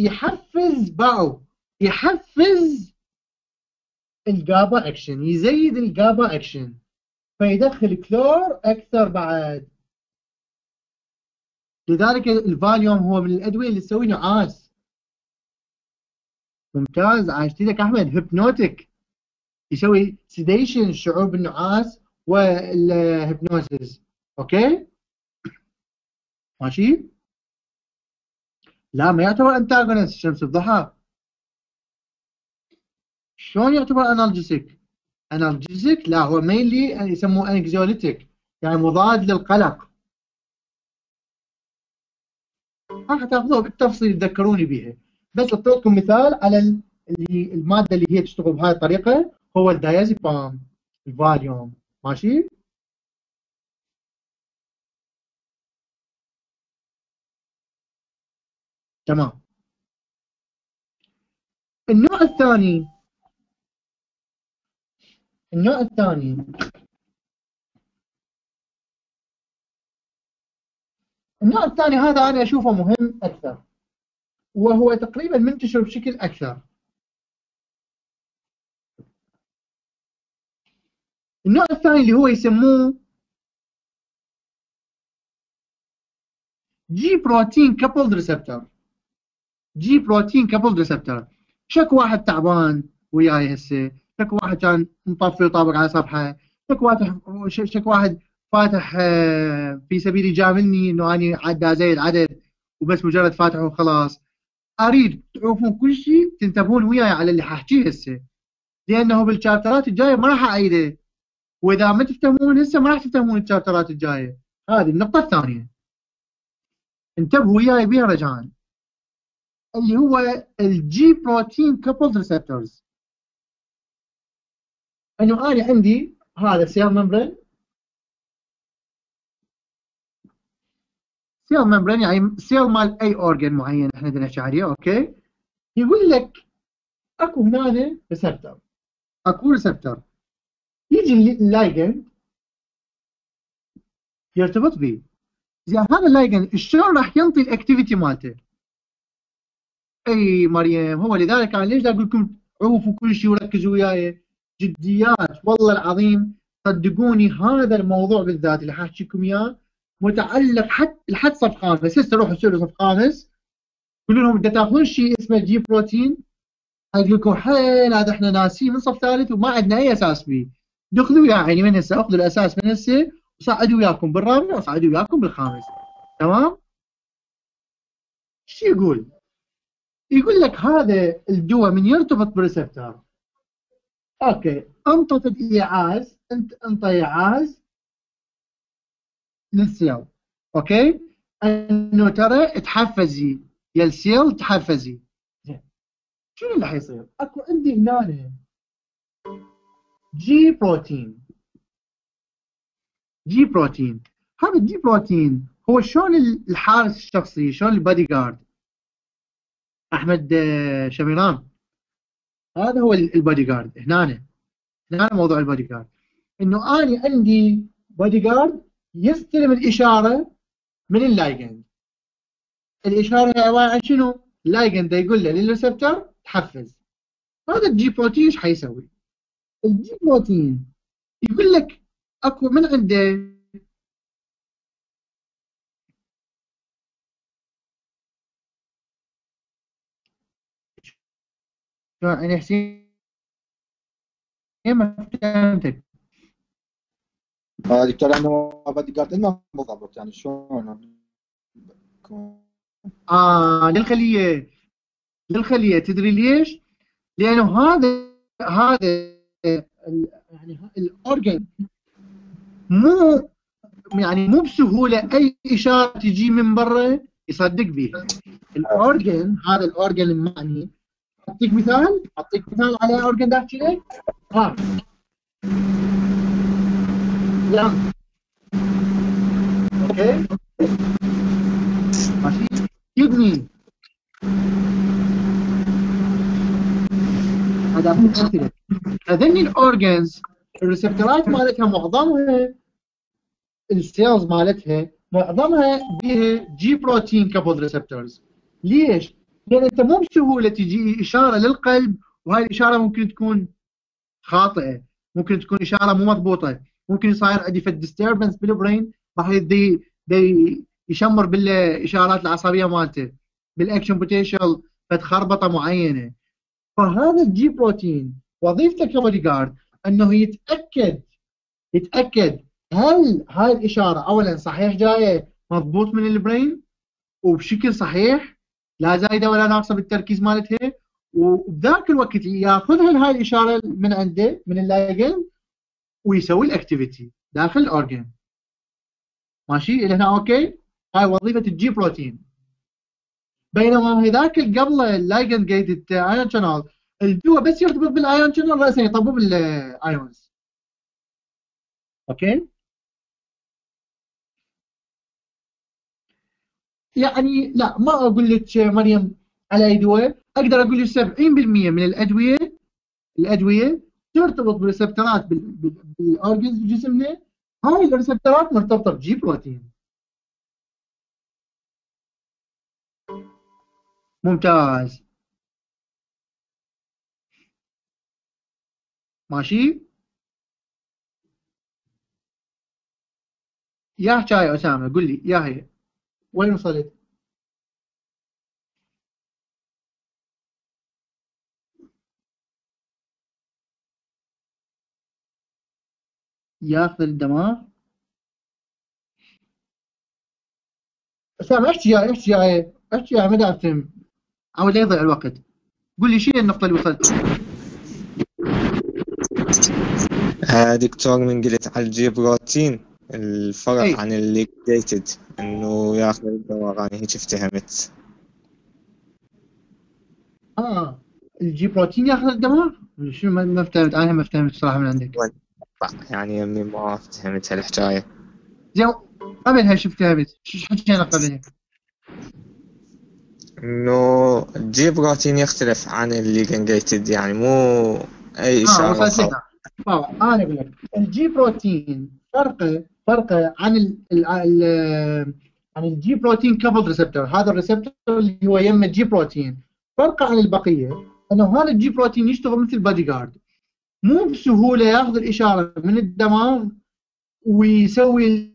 [SPEAKER 2] يحفز الجابا اكشن، يزيد الجابا اكشن، فيدخل كلور اكثر بعد. لذلك الفاليوم هو من الادويه اللي تسوي نعاس. ممتاز، عايشتي لك احمد. هيبنوتيك، يسوي سيديشن، شعور بالنعاس والهيبنوسيس. اوكي؟ ماشي؟ لا ما يعتبر انتاغونست شمس الضحى. شلون يعتبر انالجيسيك؟ انالجيسيك لا، هو مينلي يسموه انكزيوليتيك، يعني مضاد للقلق. راح تاخذوه بالتفصيل تذكروني بيها، بس اعطيتكم مثال على الماده اللي هي تشتغل بهاي الطريقه، هو الدايازيبام، الفاليوم. ماشي؟ تمام. النوع الثاني النوع الثاني النوع الثاني هذا انا اشوفه مهم اكثر، وهو تقريبا منتشر بشكل اكثر. النوع الثاني اللي هو يسموه جي بروتين كابلد ريسبتور. جي بروتين كابلد ريسبتور. شك واحد تعبان وياي هسه، شك واحد كان مطفي وطابق على صفحه، شك واحد فاتح في سبيل يجاملني انه اني عدى زي العدد وبس مجرد فاتح وخلاص. اريد تعرفون كل شيء، تنتبهون وياي على اللي حاحكيه هسه، لانه بالشابترات الجايه ما راح اعيده، واذا ما تفهمون هسه ما راح تفهمون الشابترات الجايه. هذه النقطه الثانيه، انتبهوا وياي بها رجعان، اللي هو الجي بروتين كابلد ريسبتورز. انه انا عندي هذا سيل ممبرين، سيل ممبرين يعني سيل مال اي اورجن معين احنا بدنا نحكي عليه. اوكي، يقول لك اكو هنا ريسبتور، اكو ريسبتور، يجي اللايجند يرتبط به. زين هذا اللايجند شلون راح ينطي الاكتيفيتي مالته؟ اي مريم، هو لذلك انا ليش اقول لكم عوفوا كل شيء وركزوا وياي جديات. والله العظيم صدقوني هذا الموضوع بالذات اللي حاحكيكم اياه متعلق حتى لحد صف خامس. هسه روحوا سووا صف خامس، قولوا لهم بدنا تاخذون شيء اسمه جي بروتين، حيقول لكم حيل هذا احنا ناسيه من صف ثالث وما عندنا اي اساس به. دخلوا يا عيني من هسه، اخذوا الاساس من هسه وصعدوا وياكم بالرابع وصعدوا وياكم بالخامس. تمام؟ شو يقول؟ يقول لك هذا الدواء من يرتبط بريسبتور، اوكي، انطت الايعاز، انطى ايعاز للسيل، اوكي، انه ترى تحفزي يا السيل تحفزي. زين شنو اللي حيصير؟ اكو عندي هنا جي بروتين. جي بروتين، هذا الجي بروتين هو شلون الحارس الشخصي، شلون البادي جارد. احمد شميران، هذا هو البادي جارد. هنا موضوع البادي جارد، انه اني عندي بادي جارد يستلم الاشاره من اللايجند. الاشاره هي عباره عن شنو؟ اللايجند يقول له للريسبتور تحفز. هذا الجي بروتين ايش حيسوي؟ الجي بروتين يقول لك اكو من عنده يعني حسين ما فهمتك.
[SPEAKER 5] دكتور انه بادي جارد ما بالضبط يعني شلون؟
[SPEAKER 2] للخليه تدري ليش؟ لانه هذا يعني الاورجن مو بسهوله اي اشاره تجي من برا يصدق بيها. الاورجن، هذا الاورجن المعني، اعطيك مثال على اورجن احكي لك. يلا اوكي ماشي. كدني، هذا امثله. هذني الاورجنز الريسبتورات مالتها معظمها، السيلز مالتها معظمها بيها جي بروتين كابل ريسبتورز. ليش؟ لان انت مو بسهوله تجي اشاره للقلب وهاي الاشاره ممكن تكون خاطئه، ممكن تكون اشاره مو مضبوطه، ممكن يصير عندي فد ديستربنس بالبرين راح يشمر بالاشارات العصبيه مالته، بالاكشن بوتنشال فد خربطه معينه. فهذا الجي بروتين وظيفته كبودي جارد انه يتاكد هل هاي الاشاره اولا صحيح جايه مضبوط من البرين وبشكل صحيح، لا زايده ولا ناقصه بالتركيز مالتها، وبذاك الوقت ياخذها هاي الاشاره من عنده من اللايجند ويسوي الاكتيفيتي داخل الاورجن. ماشي الى هنا اوكي؟ هاي وظيفه الجي بروتين. بينما هذاك قبل اللايجند جيتد ايون شانل الجوا بس يرتبط بالايون شانل راسا يطبب الايونز. اوكي؟ يعني لا ما اقول لك مريم على ادويه، اقدر اقول لك 70% من الادويه ترتبط بريسبترات بالاورجنز بجسمنا. هاي الريسبترات مرتبطه بجي بروتين. ممتاز. ماشي يا حكايه اسامه قل لي يا هي وين وصلت؟ ياخذ الدماغ. اسامه احكي يا احكي يا ما دا افهم او لا يضيع الوقت. قل لي شنو النقطه اللي وصلت؟
[SPEAKER 7] دكتور من قلت على الجي بروتين الفرق
[SPEAKER 2] أي.
[SPEAKER 7] عن الليجيتد انه ياخذ الدماغ، انا هيك افتهمت.
[SPEAKER 2] الجي بروتين ياخذ الدماغ؟ شنو ما فهمت انا ما فهمت صراحه من عندك.
[SPEAKER 7] يعني يمي ما فهمت هالحكايه.
[SPEAKER 2] زين قبلها شو فهمت؟ شو حكينا قبلها؟
[SPEAKER 7] انه الجي بروتين يختلف عن الليجنجيتد، يعني مو اي اشاره
[SPEAKER 2] وصلت لك. انا اقول لك الجي بروتين فرقه عن الجي بروتين كابل ريسبتور. هذا الريسبتور اللي هو يم الجي بروتين فرقه عن البقيه انه هذا الجي بروتين يشتغل مثل بادي جارد، مو بسهوله ياخذ الاشاره من الدماغ ويسوي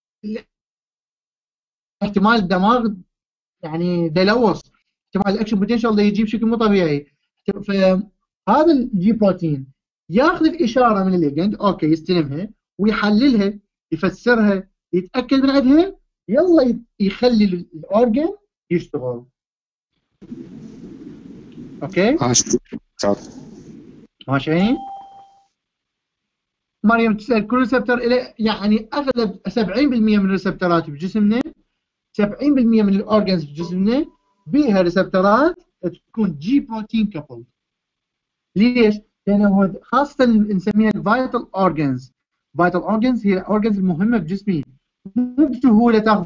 [SPEAKER 2] احتمال الدماغ يعني ديلوص، احتمال الاكشن بوتنشال يجي بشكل مو طبيعي. فهذا الجي بروتين ياخذ الاشاره من الليجند اوكي يستلمها ويحللها يفسرها يتاكد من عندها يلا يخلي الاورجن يشتغل. اوكي؟ ماشي؟ مريم تسال كل ريسبتور له يعني اغلب 70% من الريسبتورات بجسمنا 70% من الاورجنز بجسمنا بيها ريسبتورات تكون جي بروتين كابل. ليش؟ لانه خاصه نسميها الفايتال اورجنز. فايتال اورجنز هي الاورجنز المهمه بجسمي، مو بسهوله تاخذ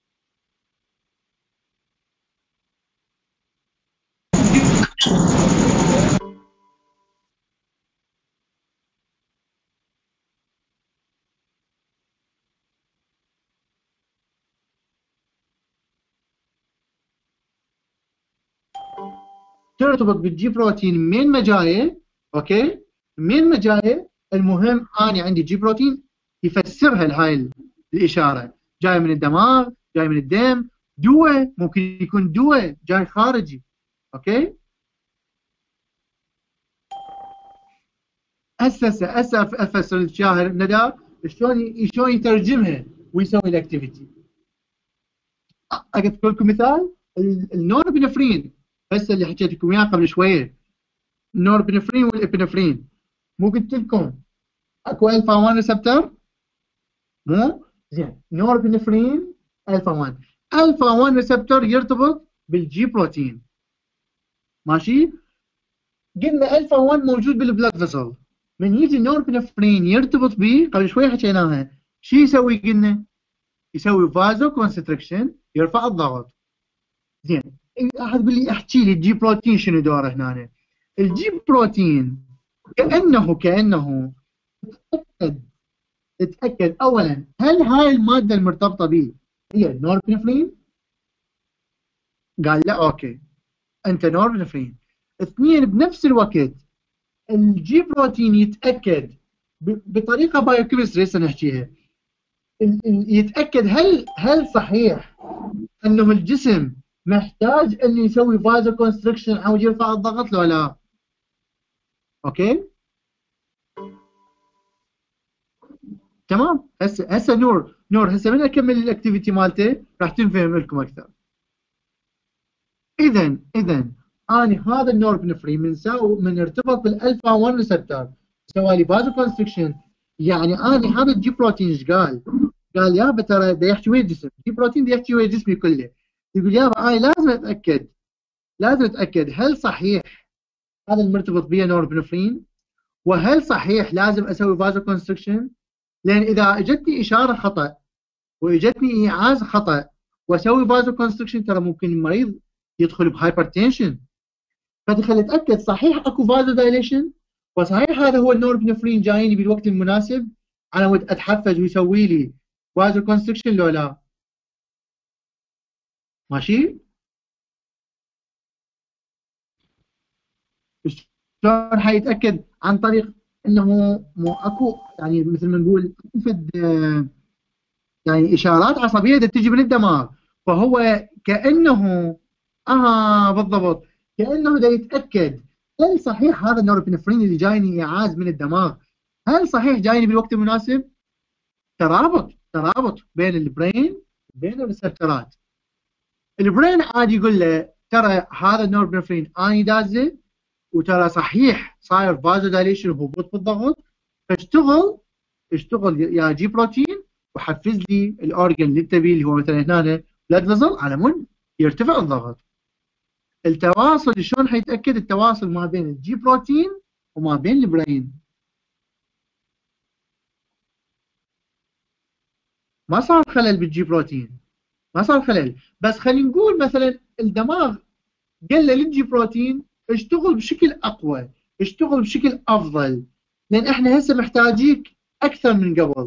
[SPEAKER 2] ترتبط بالجي بروتين من ما جايه. اوكي؟ من ما جايه المهم انا عندي جي بروتين يفسرها لهاي الاشاره، جاي من الدماغ، جاي من الدم، دواء ممكن يكون دواء جاي خارجي. اوكي؟ هسه افسر الشاهر ندى شلون يترجمها ويسوي الاكتيفيتي. اذكر لكم مثال النوربنفرين هسه اللي حكيت لكم اياه قبل شويه، النوربنفرين والابنفرين. مو قلت لكم اكو الفا 1 ريسبتور؟ مو زين نوربنفرين الفا 1 ريسبتور يرتبط بالجي بروتين. ماشي؟ قلنا الفا 1 موجود بالبلاد فيسل، من يجي النوربنفرين يرتبط به قبل شوي حكيناها شو يسوي؟ قلنا يسوي فازو كونستريكشن يرفع الضغط. زين احد يقول لي احكي لي الجي بروتين شنو دوره هنا؟ الجي بروتين كانه تتاكد اولا هل هاي الماده المرتبطه به هي النوربنفرين؟ قال لا اوكي انت نوربنفرين. اثنين بنفس الوقت الجي بروتين يتاكد بطريقه بايوكيمستري هسه نحكيها، يتاكد هل صحيح انه الجسم محتاج انه يسوي فازو كونستريكشن او يرفع الضغط لو لا. اوكي تمام. هسه نور هسه من اكمل الاكتيفيتي مالته راح تنفهم لكم اكثر. اذا اني هذا النوربنفرين من ارتبط بالالفا 1 ريسبتور سوى لي فازو كونستريكشن. يعني اني هذا الجي بروتين ايش قال؟ قال يابا ترى دا يحكي ويا الجسم، الجي بروتين دا يحكي ويا جسمي كله. يقول يابا اني لازم اتاكد هل صحيح هذا المرتبط بيه نوربنفرين، وهل صحيح لازم اسوي فازو كونستريكشن؟ لان اذا اجتني اشاره خطا واجتني ايعاز خطا واسوي فازو كونستريكشن ترى ممكن المريض يدخل بهايبرتنشن. فتخلي اتاكد صحيح اكو فازو دايليشن، وصحيح هذا هو النوربنفرين جايني بالوقت المناسب على مود اتحفز ويسوي لي فازو كونستريكشن لو لا. ماشي؟ شلون حيتاكد؟ عن طريق انه مو اكو يعني مثل ما نقول يعني اشارات عصبيه تجي من الدماغ، فهو كانه بالضبط كانه دا يتاكد هل صحيح هذا النوربنفرين اللي جايني ايعاز من الدماغ هل صحيح جايني بالوقت المناسب؟ ترابط بين البرين وبين الريسبتورات. البرين عادي يقول له ترى هذا النوربنفرين اني دازه، وترى صحيح صاير فازو دايليشن وهبوط بالضغط، اشتغل يا جي بروتين وحفز لي الاورجن اللي انت بيه اللي هو مثلا هنا بلاد فيزل على مود يرتفع الضغط. التواصل شلون حيتاكد؟ التواصل ما بين الجي بروتين وما بين البرين. ما صار خلل بالجي بروتين، ما صار خلل، بس خلينا نقول مثلا الدماغ قال للجي بروتين اشتغل بشكل اقوى، اشتغل بشكل افضل، لان احنا هسه محتاجيك اكثر من قبل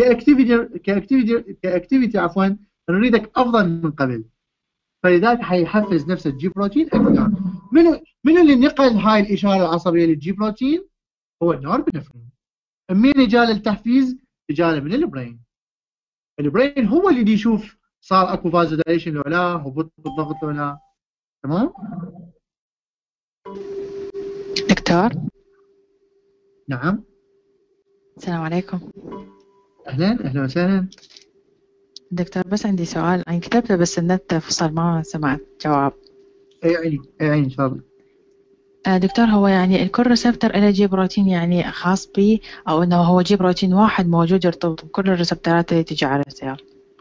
[SPEAKER 2] كاكتيفيتي عفوا نريدك افضل من قبل. فلذلك حيحفز نفس الجي بروتين اكثر. من اللي نقل هاي الاشاره العصبيه للجي بروتين؟ هو النوربنفرين. منين اجى التحفيز؟ اجى من البرين. البرين هو اللي يشوف صار اكو فازو دايليشن ولا لا، هبوط بالضغط ولا لا. تمام؟
[SPEAKER 8] دكتور.
[SPEAKER 2] نعم.
[SPEAKER 8] السلام عليكم.
[SPEAKER 2] اهلا وسهلا.
[SPEAKER 8] دكتور بس عندي سؤال، أنا كتبته بس النت فصل ما سمعت جواب.
[SPEAKER 2] اي عيني ان شاء الله.
[SPEAKER 8] دكتور هو يعني الكل ريسبتر له جي بروتين يعني خاص به، او انه هو جي بروتين واحد موجود يرتبط بكل الريسبترات اللي تجي على السيارة؟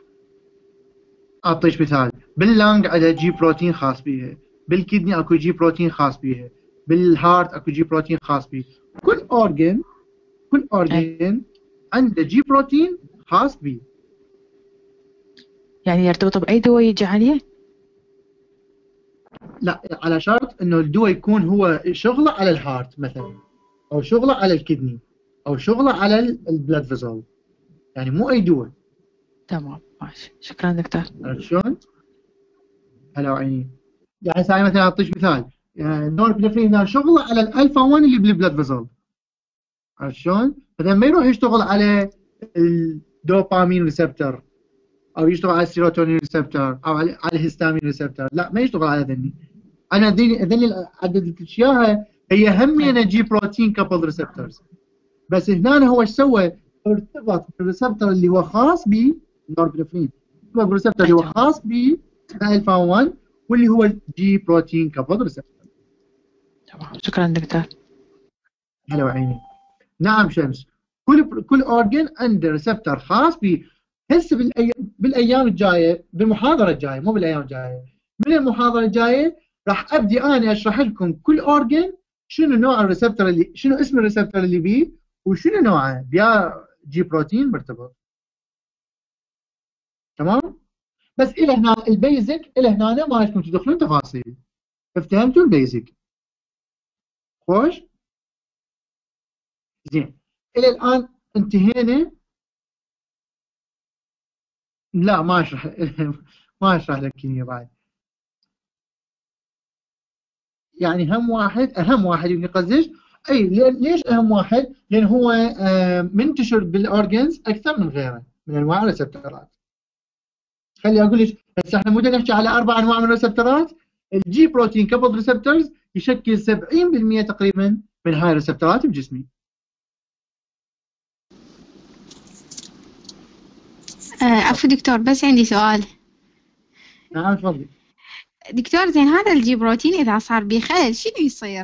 [SPEAKER 2] اعطيك مثال، باللانج عندها جي بروتين خاص بيها، بالكدني اكو جي بروتين خاص بيها، بالهارت اكو جي بروتين خاص بيه. كل اورجن عنده جي بروتين خاص بيه.
[SPEAKER 8] يعني يرتبط باي دواء يجي عليه؟
[SPEAKER 2] لا، على شرط انه الدواء يكون هو شغله على الهارت مثلا، او شغله على الكدني، او شغله على البلاد فيزل، يعني مو اي دواء.
[SPEAKER 8] تمام ماشي، شكرا دكتور.
[SPEAKER 2] عرفت شلون؟ هلا وعيني. يعني ساعي مثلا اعطيك مثال، النوربنفرين شغله على الالفا 1 اللي بالبلاد فيزل. عرفت شلون؟ مثلا ما يروح يشتغل على الدوبامين ريسبتور، او يشتغل على السيروتونين ريسبتور، او على الهستامين ريسبتور، لا ما يشتغل على ذني. انا ذني عددت لك اياها هي همينه جي بروتين كابل ريسبتورز، بس هنا هو ايش سوى؟ ارتبط بالريسبتور اللي هو خاص به النوربنفرين، ارتبط بالريسبتور اللي هو خاص به الفا 1 واللي هو الجي بروتين كابل ريسبتور.
[SPEAKER 8] تمام شكرا دكتور.
[SPEAKER 2] هلا وعيني. نعم شمس، كل اورجن عنده ريسبتور خاص به. هسه بالايام الجايه، بالمحاضره الجايه مو بالايام الجايه، من المحاضره الجايه راح ابدي انا اشرح لكم كل اورجن شنو نوع الريسبتور اللي، شنو اسم الريسبتور اللي بيه، وشنو نوعه، بيا جي بروتين مرتبط. تمام؟ بس الى هنا البيزك، الى هنا ما لازمكم تدخلون تفاصيل. افتهمتوا البيزك؟ خوش؟ زين. الى الان انتهينا. لا ما اشرح ما اشرح لك كيمياء بعد. يعني اهم واحد يبني قصدش. اي ليش اهم واحد؟ لان هو منتشر بالاورجنز اكثر من غيره من انواع الريسبتورات. خلي اقول لك هسه احنا مو نحكي على 4 انواع من الريسبتورات. الجي بروتين كابل ريسبتورز يشكل 70% تقريبا من هاي الريسبتورات بجسمي.
[SPEAKER 9] عفوا دكتور، بس عندي سؤال.
[SPEAKER 2] نعم تفضلي.
[SPEAKER 9] دكتور زين هذا الجي بروتين إذا صار بيه خلل شنو يصير؟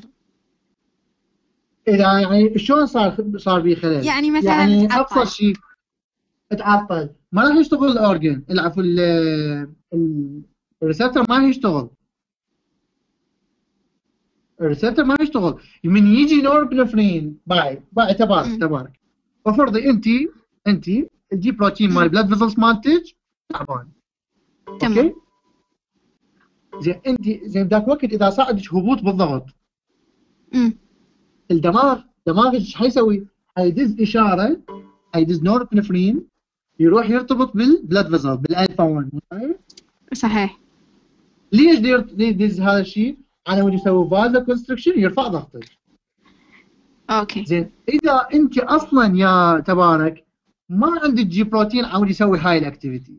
[SPEAKER 2] إذا يعني شلون صار بيه خلل؟
[SPEAKER 9] يعني مثلا
[SPEAKER 2] يعني
[SPEAKER 9] تعطل.
[SPEAKER 2] أبسط شيء اتعطل، ما راح يشتغل الأورجن، عفوا الريسبتور ما راح يشتغل. الريسبتور ما يشتغل من يجي نوربنفرين. باي تبارك وفرضي انت الجي بروتين مال البلاد فيزلز مالتك تعبان.
[SPEAKER 9] تمام.
[SPEAKER 2] اوكي زين انت زين ذاك الوقت اذا صار عندك هبوط بالضغط دماغك ايش حيسوي؟ حيدز اشاره، حيدز نوربنفرين يروح يرتبط بالبلاد فيزل بالالفا 1.
[SPEAKER 9] صحيح.
[SPEAKER 2] ليش يدز هذا الشيء؟ على مود يسوي فازو كونستركشن يرفع ضغطك.
[SPEAKER 9] اوكي
[SPEAKER 2] زين اذا انت اصلا يا تبارك ما عندك جي بروتين عاود يسوي هاي الاكتيفيتي،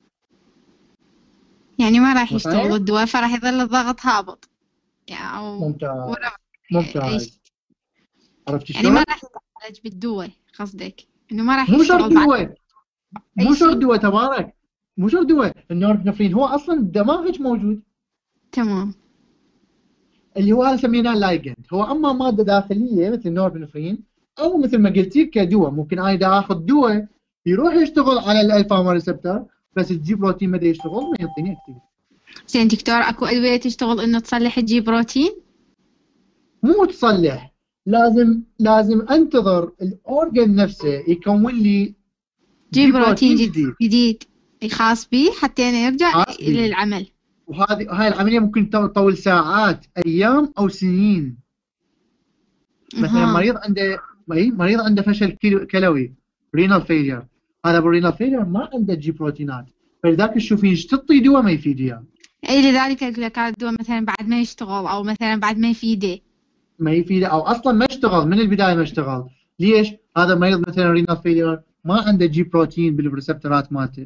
[SPEAKER 9] يعني ما راح يشتغل الدواء فراح يظل الضغط هابط يعني
[SPEAKER 2] ممتاز. عرفتي
[SPEAKER 9] يعني
[SPEAKER 2] شلون؟
[SPEAKER 9] ما راح يتعالج بالدواء قصدك انه ما راح
[SPEAKER 2] مو شرط
[SPEAKER 9] يشتغل بعد.
[SPEAKER 2] دواء، مو شرط دواء تبارك، مو شرط دواء. النوربنفرين هو اصلا بدماغك موجود.
[SPEAKER 9] تمام.
[SPEAKER 2] اللي هو هذا سميناه لايجند، هو اما ماده داخليه مثل النوربنفرين او مثل ما قلتي كدواء. ممكن انا اذا اخذ دواء يروح يشتغل على الالفا 1 ريسبتور بس الجي بروتين ما يشتغل ما يعطيني اكتيفيتي.
[SPEAKER 9] زين دكتور اكو ادويه تشتغل انه تصلح الجي بروتين؟
[SPEAKER 2] مو تصلح، لازم انتظر الاورجن نفسه يكون لي
[SPEAKER 9] جي بروتين جديد خاص به حتى يرجع للعمل.
[SPEAKER 2] هاي العمليه ممكن تطول ساعات، ايام او سنين. مثلا مريض عنده فشل كلوي رينال فيلير، هذا بالرينال فيلير ما عنده جي بروتينات، فلذلك تشوفين ايش تعطي دواء ما يفيد اياه.
[SPEAKER 9] اي لذلك اقول لك هذا الدواء مثلا بعد ما يشتغل او مثلا بعد ما يفيده
[SPEAKER 2] او اصلا ما اشتغل من البدايه ما اشتغل. ليش؟ هذا المريض مثلا رينال فيلير ما عنده جي بروتين بالريسبتورات مالته.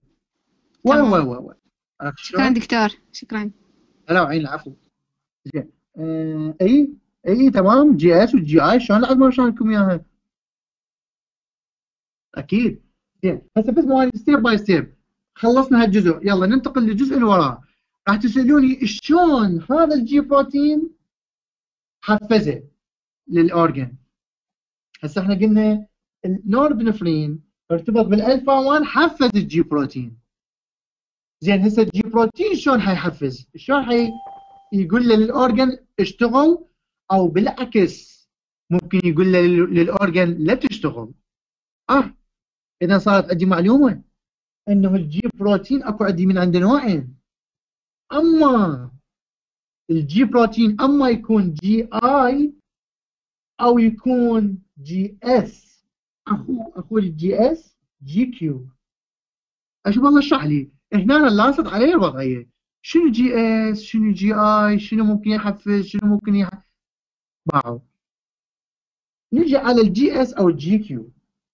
[SPEAKER 9] شكرا دكتور، شكرا.
[SPEAKER 2] لا عين العفو. زين اي تمام. جي اس والجي اي شلون لعب ما شلون لكم اياها؟ اكيد. زين هسه بس مو ستيب باي ستيب خلصنا هالجزء، يلا ننتقل للجزء اللي وراه. راح تسالوني شلون هذا الجي بروتين حفزه للاورجن. هسه احنا قلنا النوربنفرين ارتبط بالالفا 1 حفز الجي بروتين. زين هسه الجي بروتين شلون حيحفز؟ شلون يقول للاورجن اشتغل، او بالعكس ممكن يقول للاورجن لا تشتغل. اذا صارت عندي معلومه انه الجي بروتين اكو عندي من عنده نوعين. اما الجي بروتين اما يكون جي اي او يكون جي اس. اخو الجي اس جي كيو. اشوف الله اشرح لي هنا لاصق عليه الوضعيه. شنو جي اس؟ شنو جي اي؟ شنو ممكن يحفز؟ شنو ممكن باعوا. نجي على الجي اس او الجي كيو.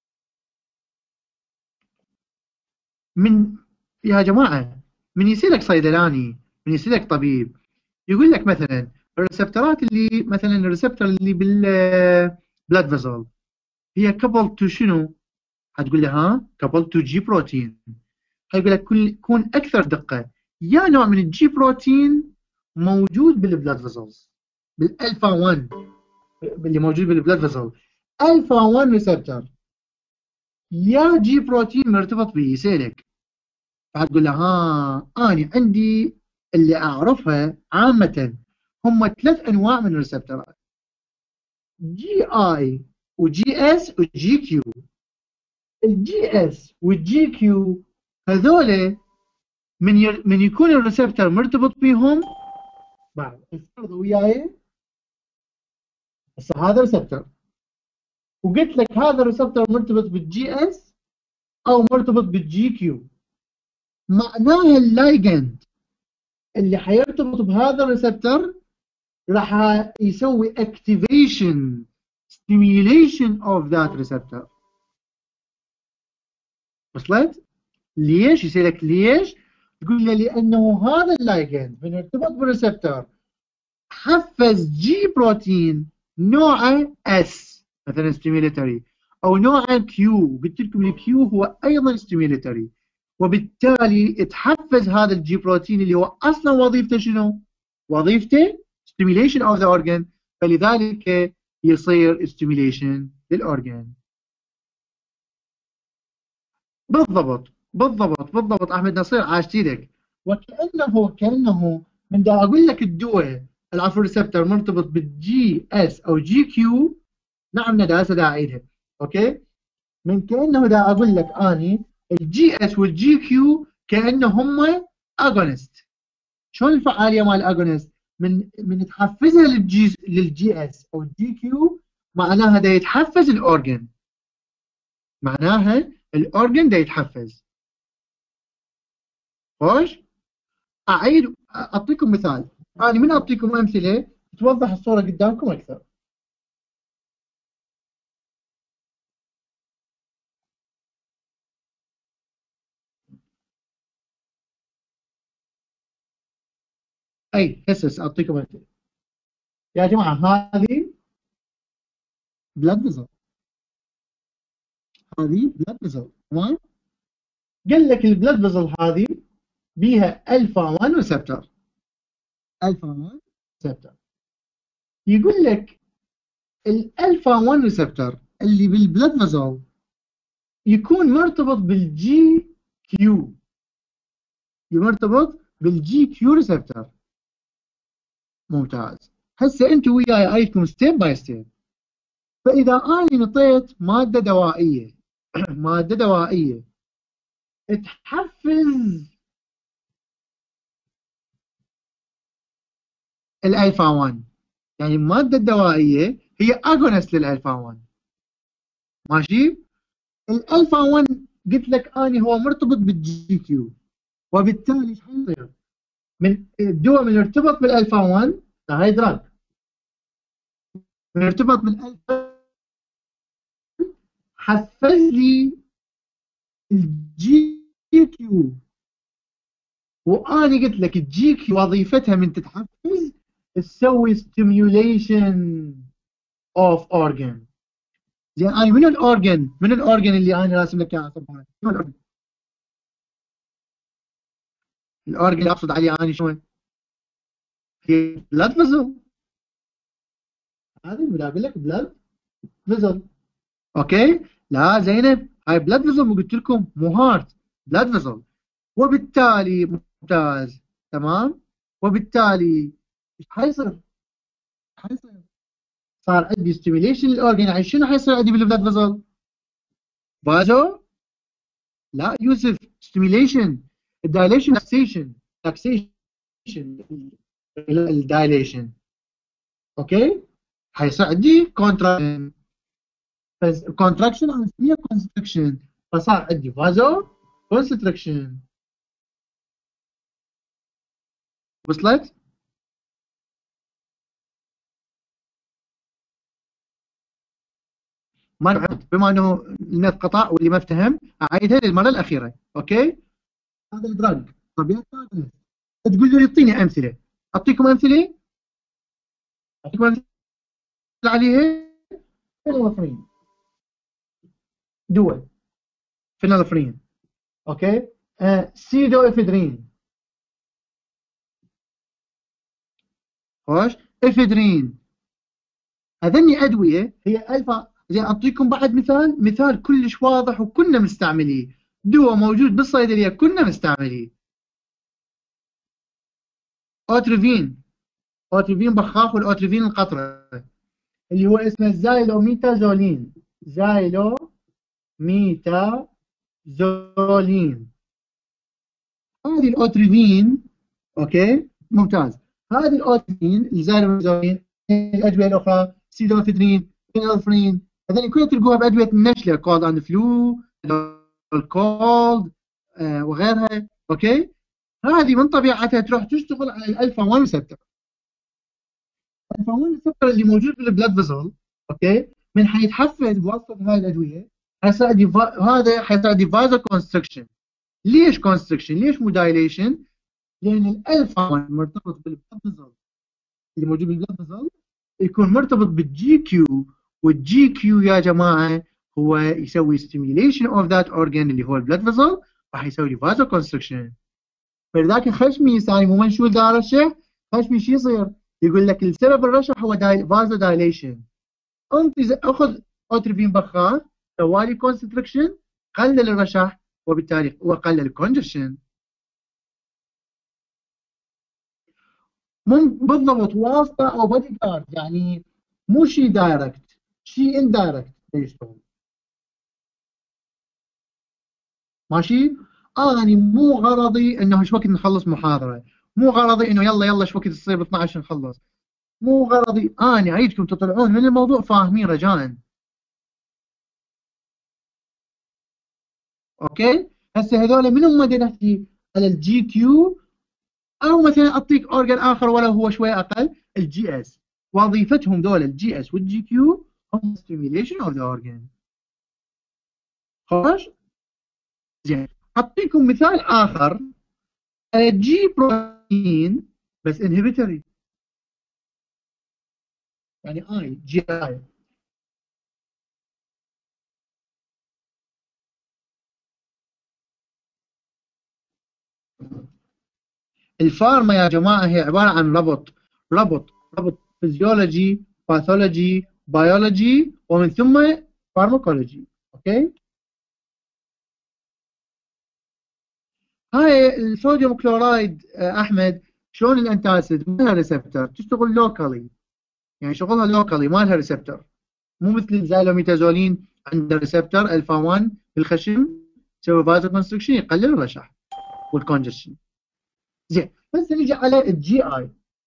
[SPEAKER 2] يا جماعه من يصيرك صيدلاني، من يصيرك طبيب، يقول لك مثلا الريسبتورات اللي مثلا الريسبتور اللي بالبلاد فيزل هي كابل تو شنو؟ حتقول له كابل تو جي بروتين. حيقول لك كون اكثر دقه، يا نوع من الجي بروتين موجود بالبلاد فيزلز بالالفا 1 اللي موجود بالبلاد فيزل، الفا 1 ريسبتور، يا جي بروتين مرتبط به. يسالك فتقول له انا عندي اللي اعرفها عامه هم 3 انواع من الريسبتورات، جي اي وجي اس وجي كيو. الجي اس والجي كيو هذول من يكون الريسبتور مرتبط بهم بعد افترضوا وياي هسه هذا ريسبتور وقلت لك هذا الريسبتور مرتبط بالجي اس او مرتبط بالجي كيو، معناها اللايجند اللي حيرتبط بهذا الريسبتور راح يسوي activation stimulation of that receptor. وصلت؟ ليش؟ يسألك ليش؟ تقول له لأنه هذا اللايجند من ارتبط بالريسبتور حفز جي بروتين نوعه S مثلا stimulatory أو نوعه Q. قلت لكم الكيو هو أيضا stimulatory، وبالتالي تحفز هذا الجي بروتين اللي هو أصلا وظيفته شنو؟ وظيفته stimulation of the organ، فلذلك يصير stimulation للأورجن. بالضبط أحمد نصير، عاشت ايدك. وكأنه من دا أقول لك الدواء العفو ريسبتور مرتبط بالجي اس أو جي كيو. نعم ندى هسه دا أعيدها. أوكي، من كأنه دا أقول لك أني الجي اس والجي كيو كأنه هم اجونست. شلون الفعالية مال الاجونست؟ من تحفزها للجي اس او الجي كيو، معناها دا يتحفز الاورجن، معناها الاورجن دا يتحفز. خوش، اعيد اعطيكم مثال. انا من اعطيكم امثله توضح الصوره قدامكم اكثر. هسه اعطيكم امثله يا جماعه. هذه بلاد فيزل، هذه بلاد فيزل، تمام؟ قال لك البلاد فيزل هذه بيها الفا 1 ريسبتور. الفا 1 ريسبتور، يقول لك الالفا 1 ريسبتور اللي بالبلاد فيزل يكون مرتبط بالجي كيو، مرتبط بالجي كيو ريسبتور. ممتاز. هسه انتم وياي اعيدكم ستيب باي ستيب. فاذا انا نطيت ماده دوائيه ماده دوائيه تحفز الالفا 1، يعني الماده الدوائيه هي اجونست للالفا 1، ماشي؟ الالفا 1 قلت لك اني هو مرتبط بالجي كيو، وبالتالي ايش حيصير؟ من الدواء من ارتبط بالالفا 1، هاي دراج من ارتبط بالالفا حفز لي الجي كيو، واني قلت لك الجي كيو وظيفتها من تتحفز تسوي stimulation of organ. زين انا من الاورجن اللي انا راسم لك اياه؟ طبعا الاورجن اللي اقصد عليه انا شلون؟ هي بلاد فيزل. هذه اللي اقول لك بلاد فيزل. اوكي؟ لا زينب، هاي بلاد فيزل، مو قلت لكم مو هارت، بلاد فيزل. وبالتالي ممتاز، تمام؟ وبالتالي ايش حيصير؟ صار عندي ستيميليشن للاورجن. يعني شنو حيصير عندي بالبلاد فيزل؟ فازو؟ لا يوسف، ستيميليشن، الدايليشن، لاكسيشن، الدايليشن. اوكي؟ حيصير عندي كونتراكشن، كونتراكشن عن سميها كونستركشن، فصار عندي فازو كونستركشن. وصلت؟ ما فهمت، بما انه النت قطع واللي ما افتهم اعيدها للمره الاخيره. اوكي؟ هذا الدراج طبيعه تقول لي اعطيني امثله، اعطيكم امثله عليها. فينولفرين، دول فينولفرين. اوكي؟ سيدو افيدرين. خوش، افيدرين. هذني ادويه هي الفا. زين اعطيكم بعد مثال كلش واضح وكنا مستعمليه، دواء موجود بالصيدليه كنا مستعمليه. اوتريفين بخاخ، والاوتريفين القطره اللي هو اسمه زايلوميتازولين. هذه الاوتريفين. اوكي، ممتاز. هذه الاوتريفين الزايلوميتازولين، الادويه الاخرى سيدوفيدرين، فينولفرين، هذول كلها تلقوها بادويه النشله، كولد اند فلو، الكولد وغيرها. اوكي، هذه من طبيعتها تروح تشتغل على الالفا 1 ريسبتور. الالفا 1 ريسبتور اللي موجود بالبلاد فيزل، اوكي، من حيتحفز بواسطه هاي الادويه حيصير عندي هذا حيصير عندي فازو كونستركشن. ليش كونستركشن؟ ليش مو دايليشن؟ لان الالفا 1 مرتبط بالبلاد فيزل اللي موجود بالبلاد فيزل يكون مرتبط بالجي كيو، والجي كيو يا جماعه هو يسوي stimulation of that organ اللي هو البلاد فيزل، راح يسوي لي فازو كونستركشن. فلذلك خشمي ثاني مو منشول دار الشيخ، خشمي شو يصير؟ يقول لك السبب الرشح هو فازو دايليشن. انت اخذ اوتروفين بخاخ سوالي كونستريكشن قلل الرشح وبالتالي وقلل الكونجكشن. بالضبط واسطه او بودي جارد، يعني مو شيء دايركت، شيء اندايركت يشتغل. ماشي؟ اني مو غرضي انه ايش وقت نخلص محاضره، مو غرضي انه يلا ايش وقت تصير ب 12 نخلص، مو غرضي اني اريدكم تطلعون من الموضوع فاهمين رجاء. اوكي؟ هسه هذول من هم نحكي على الجي كيو، او مثلا اعطيك اورجن اخر ولو هو شوي اقل، الجي اس. وظيفتهم دول الجي اس والجي كيو هم ستيميوليشن اوف ذا اورجن. خوش؟ زين، اعطيكم مثال اخر الجي بروتين بس انهبيتوري، يعني اي جي اي. الفارما يا جماعه هي عباره عن ربط فيزيولوجي، باثولوجي، بيولوجي، ومن ثم فارماكولوجي. اوكي؟ هاي الصوديوم كلورايد احمد شلون الانتاسيد ما لها ريسبتور، تشتغل لوكالي، يعني شغلها لوكالي ما لها ريسبتور، مو مثل الزايلوميتازولين عنده ريسبتور الفا 1 بالخشم تسوي فازو كونستركشن يقلل الرشح والكونجكشن. زين، بس نيجي على الجي اي.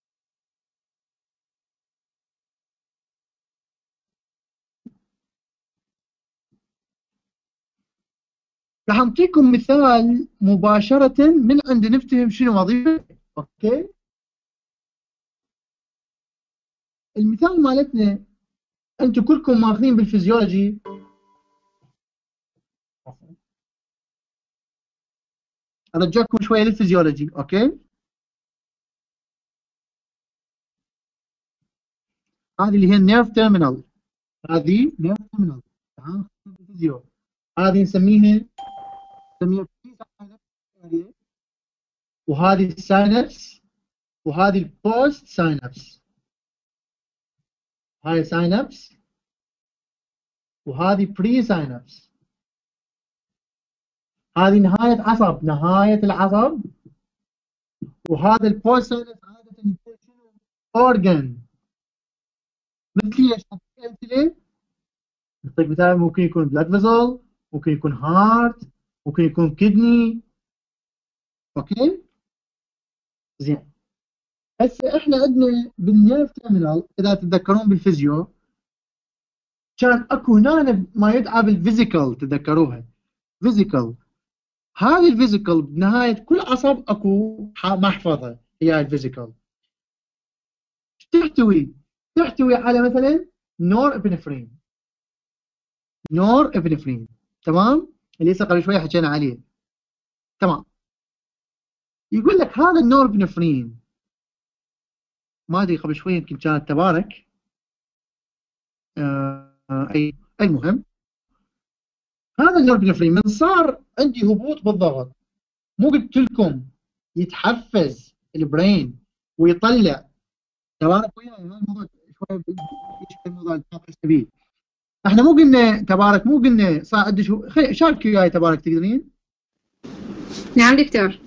[SPEAKER 2] راح اعطيكم مثال مباشرة من عند نفتهم شنو وظيفته. اوكي؟ المثال مالتنا انتم كلكم ماخذين بالفيزيولوجي، ارجعكم شويه للفيزيولوجي. اوكي؟ هذه اللي هي النيرف تيرمينال، هذه نيرف تيرمينال. تعال ناخذ الفيزيو، هذه نسميها وهذه الساينابس، وهذه البوست ساينابس. هاي ساينابس وهذه بري ساينابس. هذه نهاية عصب، نهاية العصب، وهذا البوست ساينابس عادة يكون شنو؟ اورجن. مثل ايش؟ امثله نعطيك مثال، ممكن يكون بلاد فيزل، ممكن يكون هارت، ممكن يكون كدني. اوكي؟ زين، هسه احنا عندنا بالنيرف تيرمينال اذا تتذكرون بالفيزيو كان اكو هنا ما يدعى بالفيزيكال، تتذكروها فيزيكال. هذه الفيزيكال بنهايه كل عصب اكو محفظه هي الفيزيكال. تحتوي على مثلا نور ابنفرين، تمام، اللي هسه قبل شويه حكينا عليه. تمام، يقول لك هذا النور ابنفرين ما ادري قبل شويه يمكن كانت تبارك المهم هذا النوربنفرين من صار عندي هبوط بالضغط، مو قلت لكم يتحفز البرين ويطلع تبارك وياي. هذا الموضوع شويه يشبه الموضوع السبيل. احنا مو قلنا تبارك، مو قلنا صار عندي شاركي وياي تبارك تقدرين؟
[SPEAKER 4] نعم دكتور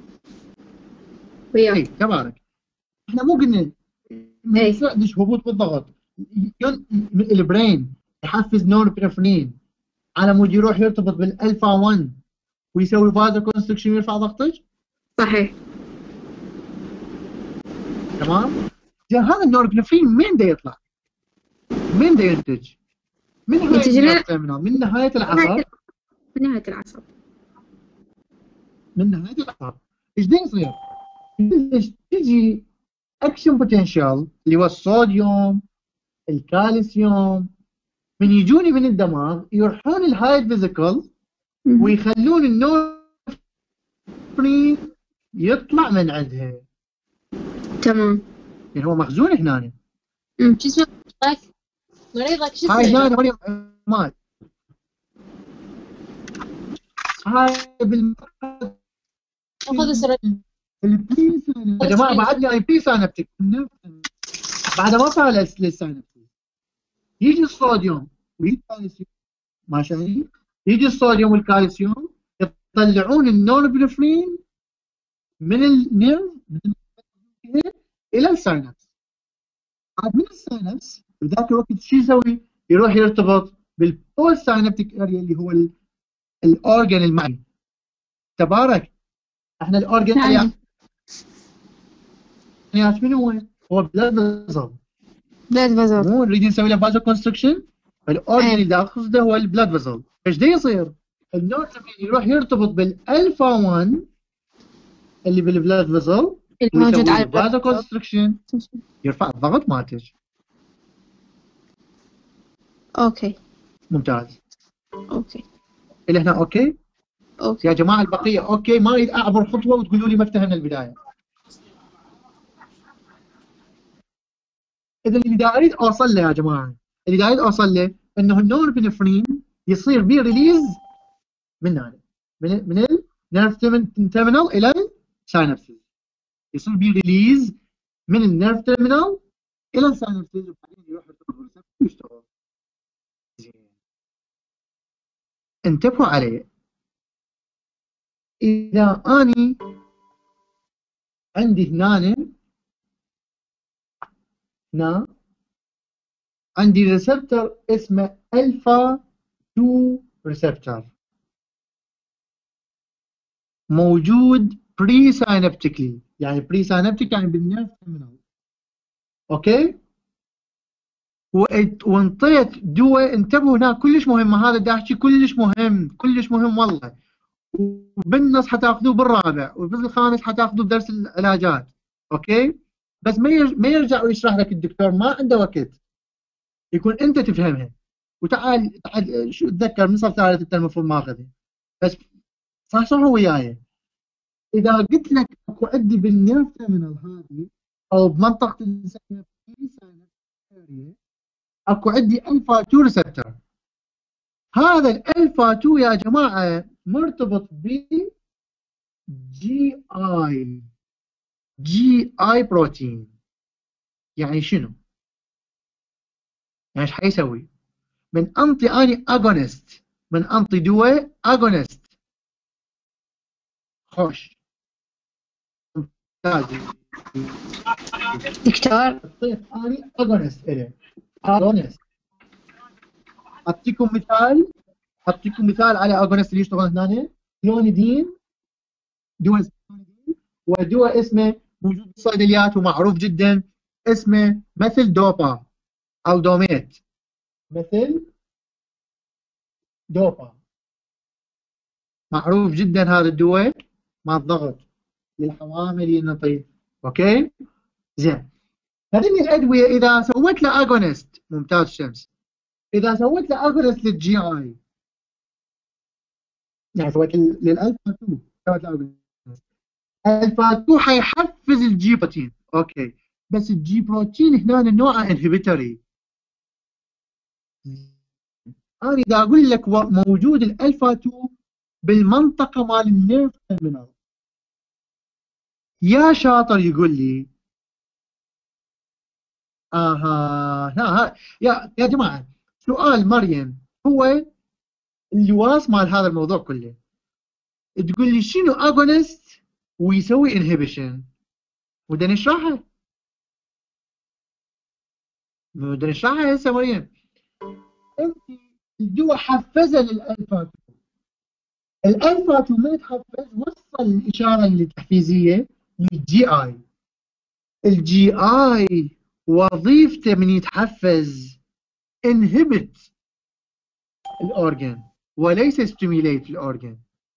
[SPEAKER 4] وياك.
[SPEAKER 2] تبارك احنا مو قلنا صار عندي هبوط بالضغط البرين يحفز نوربنفرين على مود يروح يرتبط بالالفا 1 ويسوي فازو كونستركشن ويرفع ضغطك؟
[SPEAKER 4] صحيح.
[SPEAKER 2] تمام؟ زين، هذا النوربنفرين من دا يطلع؟ من دا ينتج؟ من نهاية التيرمينال، من نهاية العصب.
[SPEAKER 4] من نهاية العصب.
[SPEAKER 2] من نهاية العصب. ايش دا يصير؟ تجي اكشن بوتنشال اللي هو الصوديوم، الكالسيوم، من يجوني من الدماغ يروحون الهاي فيزيكال ويخلون النوربنفرين يطلع من عندها.
[SPEAKER 4] تمام.
[SPEAKER 2] يعني هو مخزون هنا.
[SPEAKER 4] شو اسمه مريضك؟ شو اسمه؟
[SPEAKER 2] هاي هنا مريض مات. هاي بالمرض
[SPEAKER 4] خذ السرطان.
[SPEAKER 2] البري ساينابتيك يا جماعه بعدني بري ساينابتيك بعد ما صار للساينابتيك يجي الصوديوم ويجي الكالسيوم ماشي، يجي الصوديوم والكالسيوم يطلعون النورابينفرين من النيرف الى الساينابس. بعد من الساينابس بذاك الوقت شو يسوي؟ يروح يرتبط بالبوست ساينابتيك اريا اللي هو الاورجن المعي. تبارك احنا الاورجن اللي شنو هو؟ هو بلاد فيزل.
[SPEAKER 9] بلاد فيزل
[SPEAKER 2] مو نريد نسوي له فازو كونستركشن، الاورجن اللي داخل هو البلاد فيزل. ايش دا يصير؟ النورابينفرين يروح يرتبط بالالفا 1 اللي بالبلاد فيزل
[SPEAKER 9] الموجود على
[SPEAKER 2] الفازو كونستركشن، يرفع الضغط مالتك.
[SPEAKER 9] اوكي
[SPEAKER 2] ممتاز.
[SPEAKER 9] اوكي
[SPEAKER 2] الى هنا اوكي؟
[SPEAKER 9] اوكي
[SPEAKER 2] يا جماعه البقيه اوكي؟ ما اريد اعبر خطوه وتقولوا لي ما افتهمنا البدايه. اذا اللي دا اريد اوصل له يا جماعه، اللي دا اريد اوصل له انه النورابينفرين يصير بيه ريليز من هنا من النيرف تيرمينال الى الساينابسز. يصير بيه ريليز من النيرف تيرمينال الى الساينابسز وبعدين يروح يرتبط بالريسبتور ويشتغل. انتبهوا علي، اذا اني عندي هنا عندي ريسبتور اسمه الفا 2 ريسبتور موجود بري ساينابتيكلي، يعني بري ساينابتيك يعني بالنيرف تيرمينال. اوكي؟ وانطيت دواء، انتبهوا هنا كلش مهم، هذا دا احكي كلش مهم كلش مهم والله. وبالنص حتاخذوه بالرابع وبالجزء الخامس حتاخذوه بدرس العلاجات. اوكي؟ بس ما يرجع ويشرح لك الدكتور، ما عنده وقت. يكون انت تفهمها وتعال شو اتذكر من صف ثالث انت المفروض ماخذها، بس صحصحوا وياي. اذا قلت لك اكو عندي بالنيرف تيرمينال هذه او بمنطقه نسميها اكو عندي الفا 2 ريسبتور. هذا الالفا 2 يا جماعه مرتبط ب جي اي بروتين. يعني شنو؟ يعني ايش حيسوي؟ من انطي اني اجونست، من انطي دواء اجونست خوش
[SPEAKER 9] دكتور
[SPEAKER 2] اعطيك اني اجونست الي اجونست. اعطيكم مثال على اجونست اللي يشتغل هنا. كلونيدين، دواء كلونيدين، ودواء اسمه موجود بالصيدليات ومعروف جدا اسمه مثل دوبا او دوميت. مثل دوبا معروف جدا هذا الدواء مع الضغط للحوامل ينطي. اوكي؟ زين. هذه الادويه اذا سويت له اجونست، ممتاز شمس، اذا سويت له اجونست للجي اي، يعني سويت للالفا 2، سويت له اجونست الفا 2 حيحفز الجي بروتين. اوكي، بس الجي بروتين هنا نوعه انهبيتوري. انا اذا اقول لك موجود الالفا 2 بالمنطقه مال النيرف تيرمينال، يا شاطر يقول لي ها يا جماعه سؤال مريم هو اللواص مال هذا الموضوع كله. تقول لي شنو اجونست ويسوي انهبيشن؟ ودا نشرحها هسه مريم. انت الدواء حفزها للالفا 2، الالفا 2 من تحفز وصل الاشاره التحفيزيه للجي اي. الجي اي وظيفته من يتحفز انهبت الاورجن وليس ستيميليت الاورجن.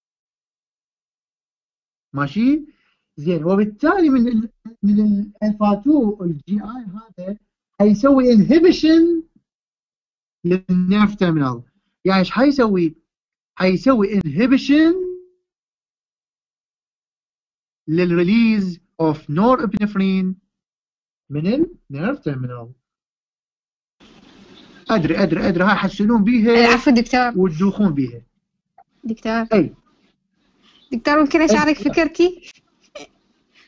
[SPEAKER 2] ماشي؟ زين. وبالتالي من الالفا 2 الجي اي هذا حيسوي انهبيشن للنيرف تيرمينال. يعني ايش حيسوي؟ حيسوي انهبيشن للريليز اوف نورابينفرين من النيرف تيرمينال. ادري هاي حتسنون بيها.
[SPEAKER 9] عفوا دكتور.
[SPEAKER 2] وتدوخون بيها.
[SPEAKER 9] دكتور.
[SPEAKER 2] اي
[SPEAKER 9] دكتور ممكن اشارك فكرتي؟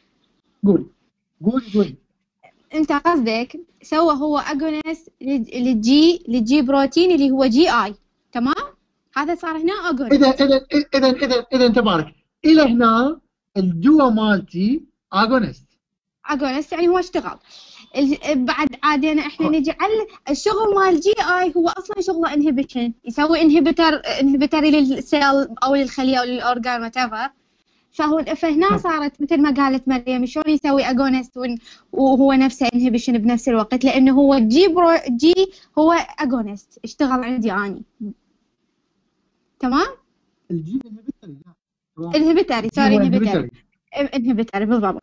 [SPEAKER 2] قول.
[SPEAKER 9] انت قصدك سوى هو اجونست للجي بروتين اللي هو جي اي، تمام؟ هذا صار هنا اجونست.
[SPEAKER 2] اذا تبارك الى هنا الدواء مالتي اجونست
[SPEAKER 9] يعني هو اشتغل. بعد عادينا احنا نجي على الشغل مال جي اي، هو اصلا شغله انهبيشن، يسوي انهبيتر للسيل او للخليه او للاورجان وات ايفر. فهنا صارت مثل ما قالت مريم، شلون يسوي اجونست وهو نفسه انهبيشن بنفس الوقت، لانه هو جي هو اجونست، اشتغل عندي اني. تمام.
[SPEAKER 2] الجي
[SPEAKER 9] انهبيتري سوري انهبيتري بالضبط.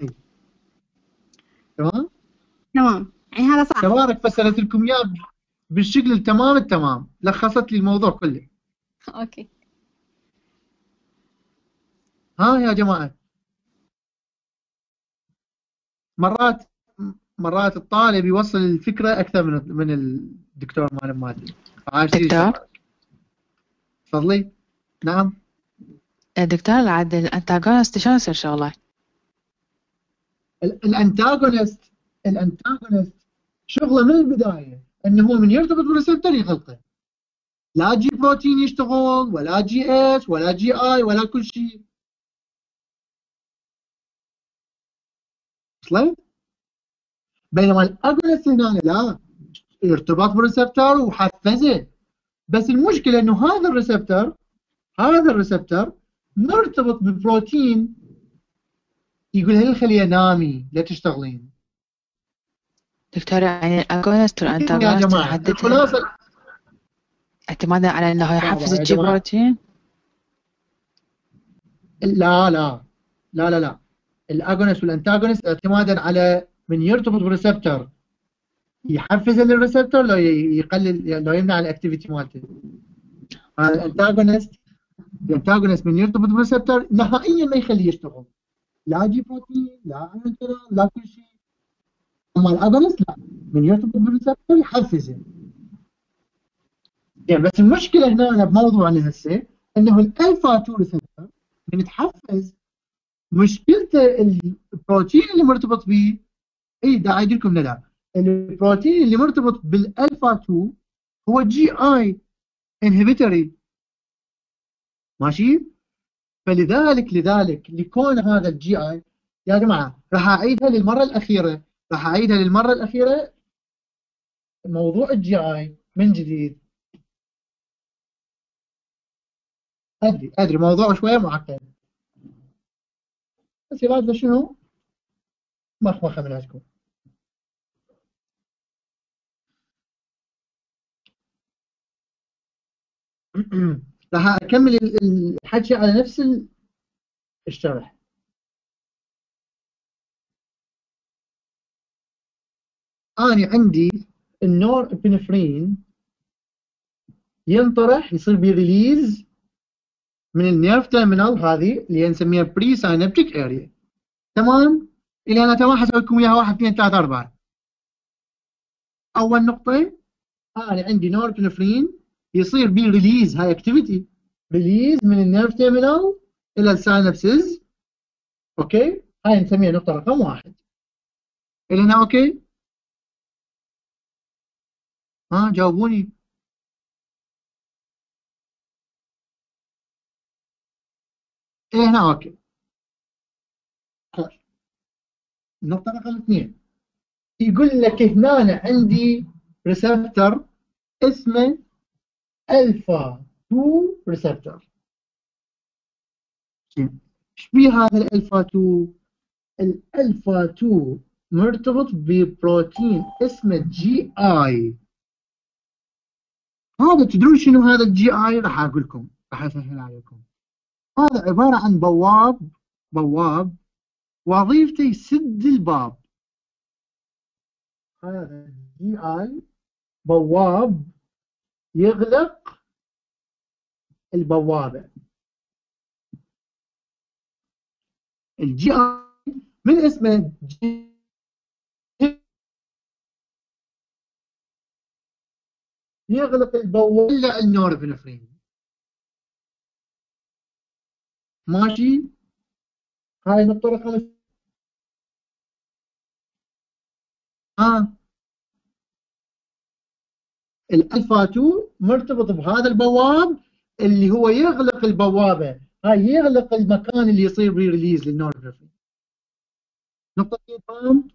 [SPEAKER 9] تمام يعني هذا صح.
[SPEAKER 2] تبارك فسرت لكم اياه بالشكل التمام، لخصت لي الموضوع كله.
[SPEAKER 9] اوكي.
[SPEAKER 2] ها يا جماعه، مرات الطالب يوصل الفكره اكثر من الدكتور مال الماده.
[SPEAKER 8] دكتور
[SPEAKER 2] تفضلي. نعم
[SPEAKER 8] دكتور، عاد الانتاغونست شلون يصير شغله؟
[SPEAKER 2] الانتاغونست شغله من البدايه انه هو من يرتبط بالريسبتور يغلقه. لا جي بروتين يشتغل ولا جي اس ولا جي اي ولا كل شيء. وصلت؟ بينما الاجونست هنا لا، ارتبط بالريسبتور وحفزه. بس المشكله انه هذا الريسبتور مرتبط ببروتين يقول للخليه نامي لا تشتغلين.
[SPEAKER 8] دكتور يعني الاجونست والانتاغونست نحددها اعتمادا على انه يحفز الجي بروتين؟
[SPEAKER 2] لا الاجونست والانتاغونست اعتمادا على من يرتبط بالريسبتور يحفز الريسبتور لو يقلل، لو يمنع الاكتيفيتي مالته. الانتاغونست من يرتبط بالريسبتور نهائيا ما يخليه يشتغل، لا جي بروتين لا انترا لا كل شيء. اما الاجونست لا، من يرتبط بالريسبتور يحفزه. يعني بس المشكله هنا بموضوعنا هسه انه الالفا 2 ريسبتور من يتحفز، مشكلته البروتين اللي مرتبط به. دا اعيد لكم ندى، البروتين اللي مرتبط بالالفا 2 هو جي اي انهبيتوري، ماشي؟ فلذلك لكون هذا الجي اي، يا جماعه راح اعيدها للمره الاخيره، موضوع الجي اي من جديد. ادري موضوع شويه معقد، بس يبغى شنو؟ مخمخه من عندكم. راح اكمل الحكي على نفس الشرح. أنا عندي النور ابنفرين ينطرح، يصير بي ريليز من النيرف تيرمينال هذه اللي نسميها بري ساينابتيك اريا. تمام؟ الى انا تمام حسوي لكم اياها 1 2 3 4. اول نقطه، انا عندي نور ابنفرين يصير بي ريليز، هاي اكتيفيتي ريليز من النيرف تيرمينال الى الساينابسز. اوكي؟ هاي نسميها نقطه رقم 1. الى هنا اوكي؟ جاوبوني. الى هنا اوكي. النقطة رقم 2 يقول لك هنا عندي ريسبتور اسمه الفا 2 ريسبتور. ايش بيه هذا الالفا 2؟ الالفا 2 مرتبط ببروتين اسمه جي اي. هذا تدرون شنو هذا الجي اي؟ راح اقول لكم، راح اسهل عليكم. هذا عبارة عن بواب وظيفته يسد الباب. هذا الجي اي بواب يغلق البوابة. الجي اي من اسمه يغلق البوابة إلا النورابنفرين. ماشي؟ هاي نقطة رقم ها الالفا 2 مرتبط بهذا البواب اللي هو يغلق البوابه، هاي يغلق المكان اللي يصير ري ريليز للنورابينفرين. نقطه فهم؟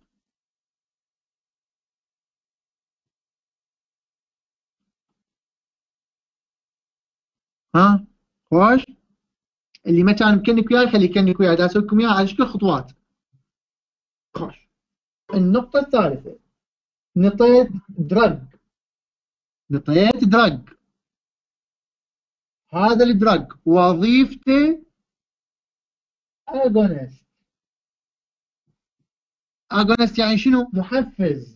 [SPEAKER 2] ها خوش اللي ما كان مكنك وياي خليه يكنك وياي، دا اسوي لكم اياها على شكل خطوات. خوش النقطه الثالثه نطيت دراج. نطيت دراج، هذا الدراج وظيفته اجونست. اجونست يعني شنو؟ محفز.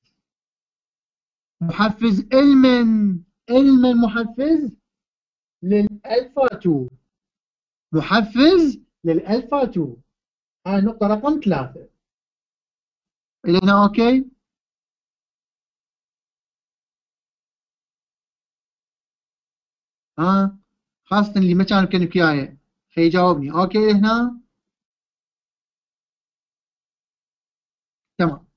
[SPEAKER 2] محفز المن محفز للالفا 2. محفز للالفا 2. هاي النقطة رقم 3. إلينا اوكي؟ ها خاصة اللي ما كان يمكنك وياي فيجاوبني اوكي هنا؟ تمام.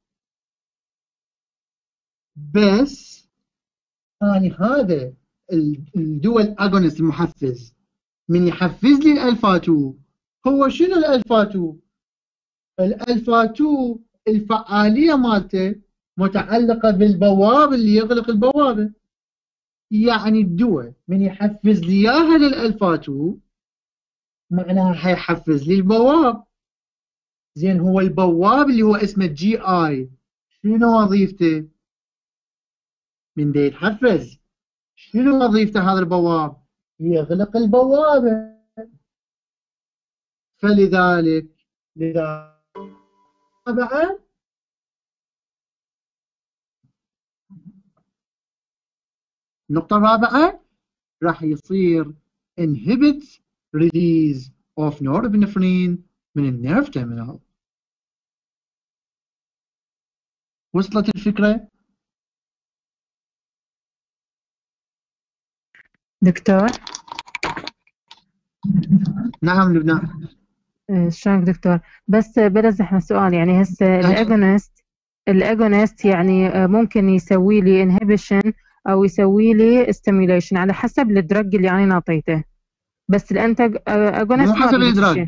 [SPEAKER 2] بس يعني هذا الدول اجونست المحفز من يحفز لي الالفا 2 هو شنو الالفا 2؟ الالفا 2 الفعالية مالته متعلقة بالبواب اللي يغلق البوابة. يعني الدواء من يحفز لي اياها للالفا 2 معناها حيحفز لي البواب. زين هو البواب اللي هو اسمه جي اي شنو وظيفته؟ من دا يتحفز شنو وظيفته هذا البواب؟ يغلق البوابة. فلذلك بعد النقطة الرابعة راح يصير inhibit release of norepinephrine من النيرف تيرمينال. وصلت الفكرة؟
[SPEAKER 10] دكتور.
[SPEAKER 2] نعم لبنان.
[SPEAKER 10] شلونك دكتور؟ بس بلا زحمة سؤال، يعني هسه الاجونست يعني ممكن يسوي لي انهبيشن او يسوي لي ستيميوليشن على حسب الدرج اللي انا نعطيته، بس الانتج اجونست
[SPEAKER 2] مو حسب الادراج.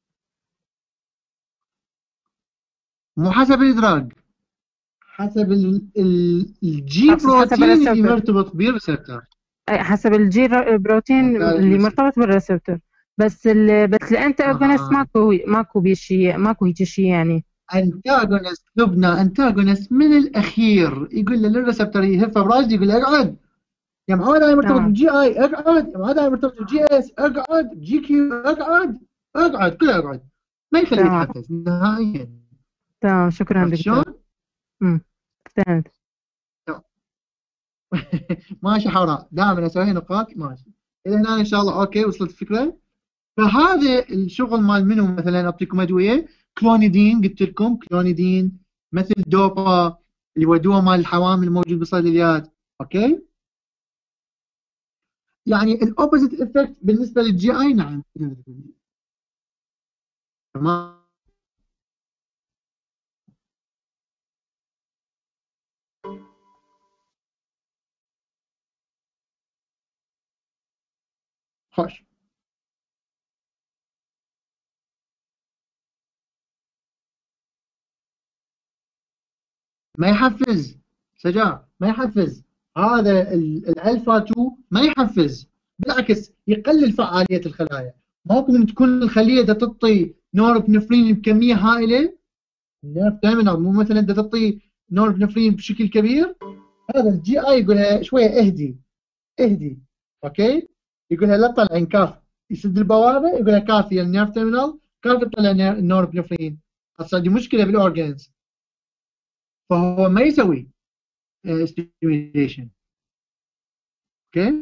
[SPEAKER 2] مو حسب الادراج، حسب الجي بروتين اللي مرتبط بالريسبتور.
[SPEAKER 10] حسب الجي بروتين اللي مرتبط بالريسبتور. بس الانت اجونست ماكو بشيء، ماكو هيك شيء يعني.
[SPEAKER 2] انتاجونست لبنى، انتاجونست من الاخير يقول له للريسبتور يهف براجل يقول له اقعد يا معود هاي مرتبط بالجي اي اقعد، يا معود هاي مرتبط بالجي اس اقعد، جي كيو اقعد كله اقعد، ما يخليه يتحفز نهائيا.
[SPEAKER 10] تمام شكرا دكتور. فهمت.
[SPEAKER 2] ماشي حوراء دائما اسوي نقاط ماشي الى هنا ان شاء الله اوكي وصلت الفكره. فهذا الشغل مال منو مثلا اعطيكم ادويه كلونيدين، قلت لكم كلونيدين مثل دوبا اللي هو دواء مال الحوامل الموجود بالصيدليات اوكي. يعني الاوبوزيت افكت بالنسبه للجي اي نعم تمام. خوش ما يحفز سجاع، ما يحفز هذا الالفا 2 ما يحفز، بالعكس يقلل فعاليه الخلايا. ماكو من تكون الخليه دا تعطي نوربنفرين بكميه هائله، النيرف دائما مو مثلا دا تعطي نوربنفرين بشكل كبير، هذا الجي اي يقولها شويه اهدي اوكي، يقولها لا تطلعين كاف، يسد البوابه يقولها كافيه النيرف تيرمينال كاف تطلع النوربنفرين، هسه دي مشكله بالاورجنز، فهو ما يسوي stimulation اوكي.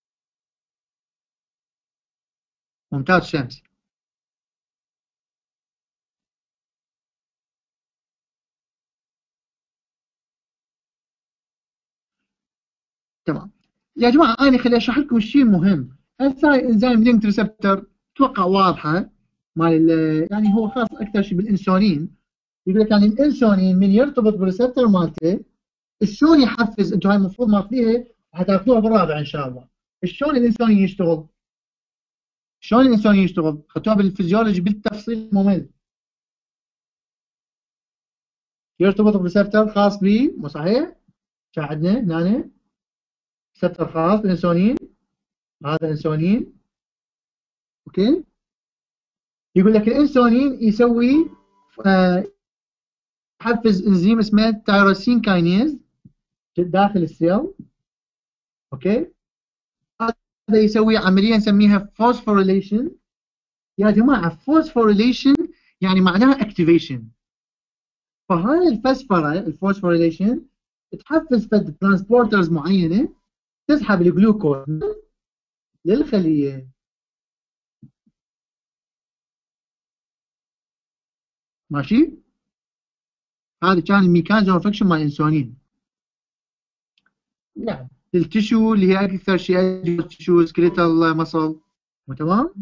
[SPEAKER 2] ممتاز شمس. تمام يا جماعه انا خليني اشرح لكم الشيء المهم. هسه انزيم لينك ريسبتور اتوقع واضحه مال يعني هو خاص اكثر شيء بالانسولين، يقول لك يعني الانسولين من يرتبط بالريسبتور مالته شلون يحفز. انتم هاي المفروض ماخذيها حتاخذوها بالرابع ان شاء الله. شلون الانسولين يشتغل؟ شلون الانسولين يشتغل؟ اخذتوها بالفيزيولوجي بالتفصيل ممل. يرتبط بريسبتور خاص به، مو صحيح؟ شو عندنا هنا؟ ريسبتور خاص بالانسولين، هذا الانسولين. اوكي؟ يقول لك الانسولين يسوي يحفز انزيم اسمه تايروسين كاينيز داخل السيل. اوكي؟ هذا يسوي عمليه نسميها فوسفوريليشن. يا جماعه فوسفوريليشن يعني معناها اكتيفيشن. فهاي الفسفره الفوسفوريليشن تحفز فد ترانسبورترز معينه تسحب الجلوكوز للخليه. ماشي؟ هذا كان الميكانيزم اوف اكشن مال الانسولين. نعم التشو اللي هي اكثر شيء تشو سكريتال مصل. تمام؟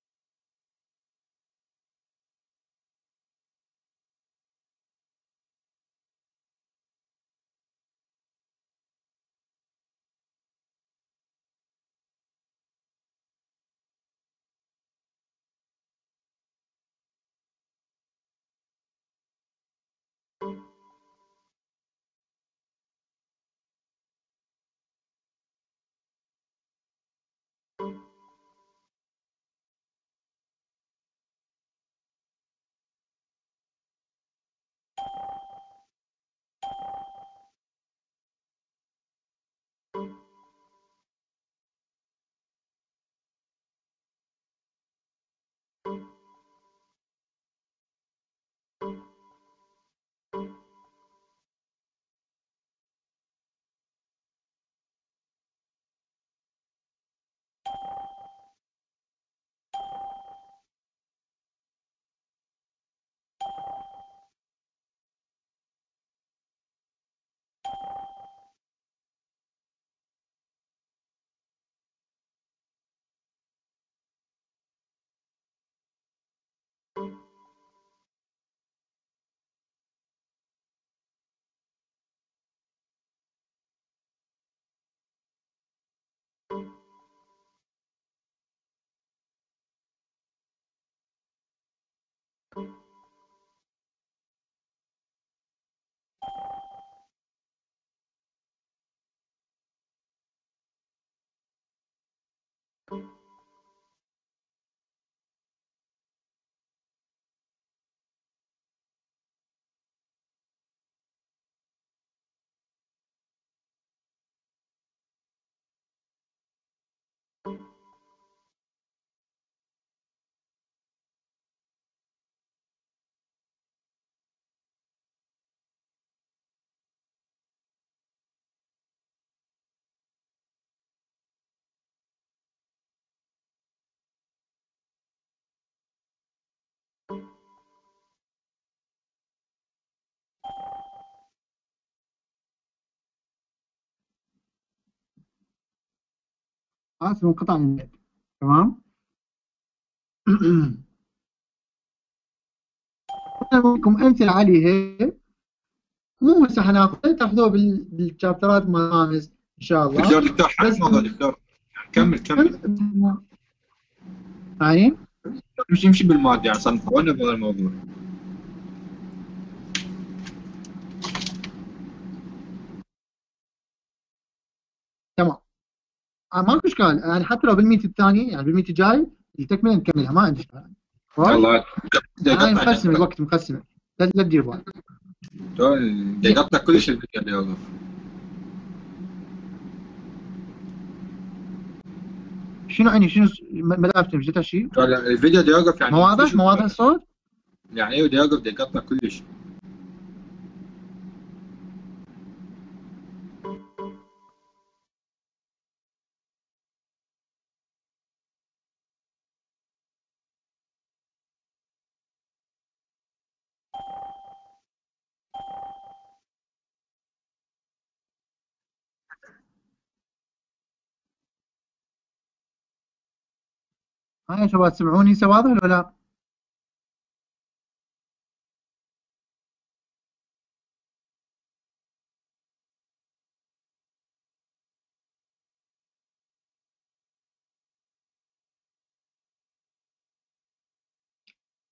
[SPEAKER 2] اسف انقطع النت. تمام؟ لكم امثله عليها. مو هسه حناخذ تاخذوها بالشابترات مالامس ان شاء الله.
[SPEAKER 5] دكتور حل الموضوع دكتور. كمل.
[SPEAKER 2] يعني
[SPEAKER 5] نمشي بالماده يعني صنفونا بهذا الموضوع.
[SPEAKER 2] تمام. ماكو اشكال يعني حتى لو بالميت الثاني يعني بالميت الجاي التكمله نكملها ما عندي اشكال.
[SPEAKER 5] والله
[SPEAKER 2] هاي مقسم الوقت مقسمه لا تدير بالك.
[SPEAKER 5] يقطع كلش الفيديو اللي يوقف.
[SPEAKER 2] شنو يعني شنو ما لعبت مش شيء؟
[SPEAKER 5] الفيديو بده يوقف يعني
[SPEAKER 2] ما واضح الصوت؟
[SPEAKER 5] يعني ايه بده يوقف بده يقطع كلش.
[SPEAKER 2] هاي يا شباب تسمعوني هسه واضح ولا لا؟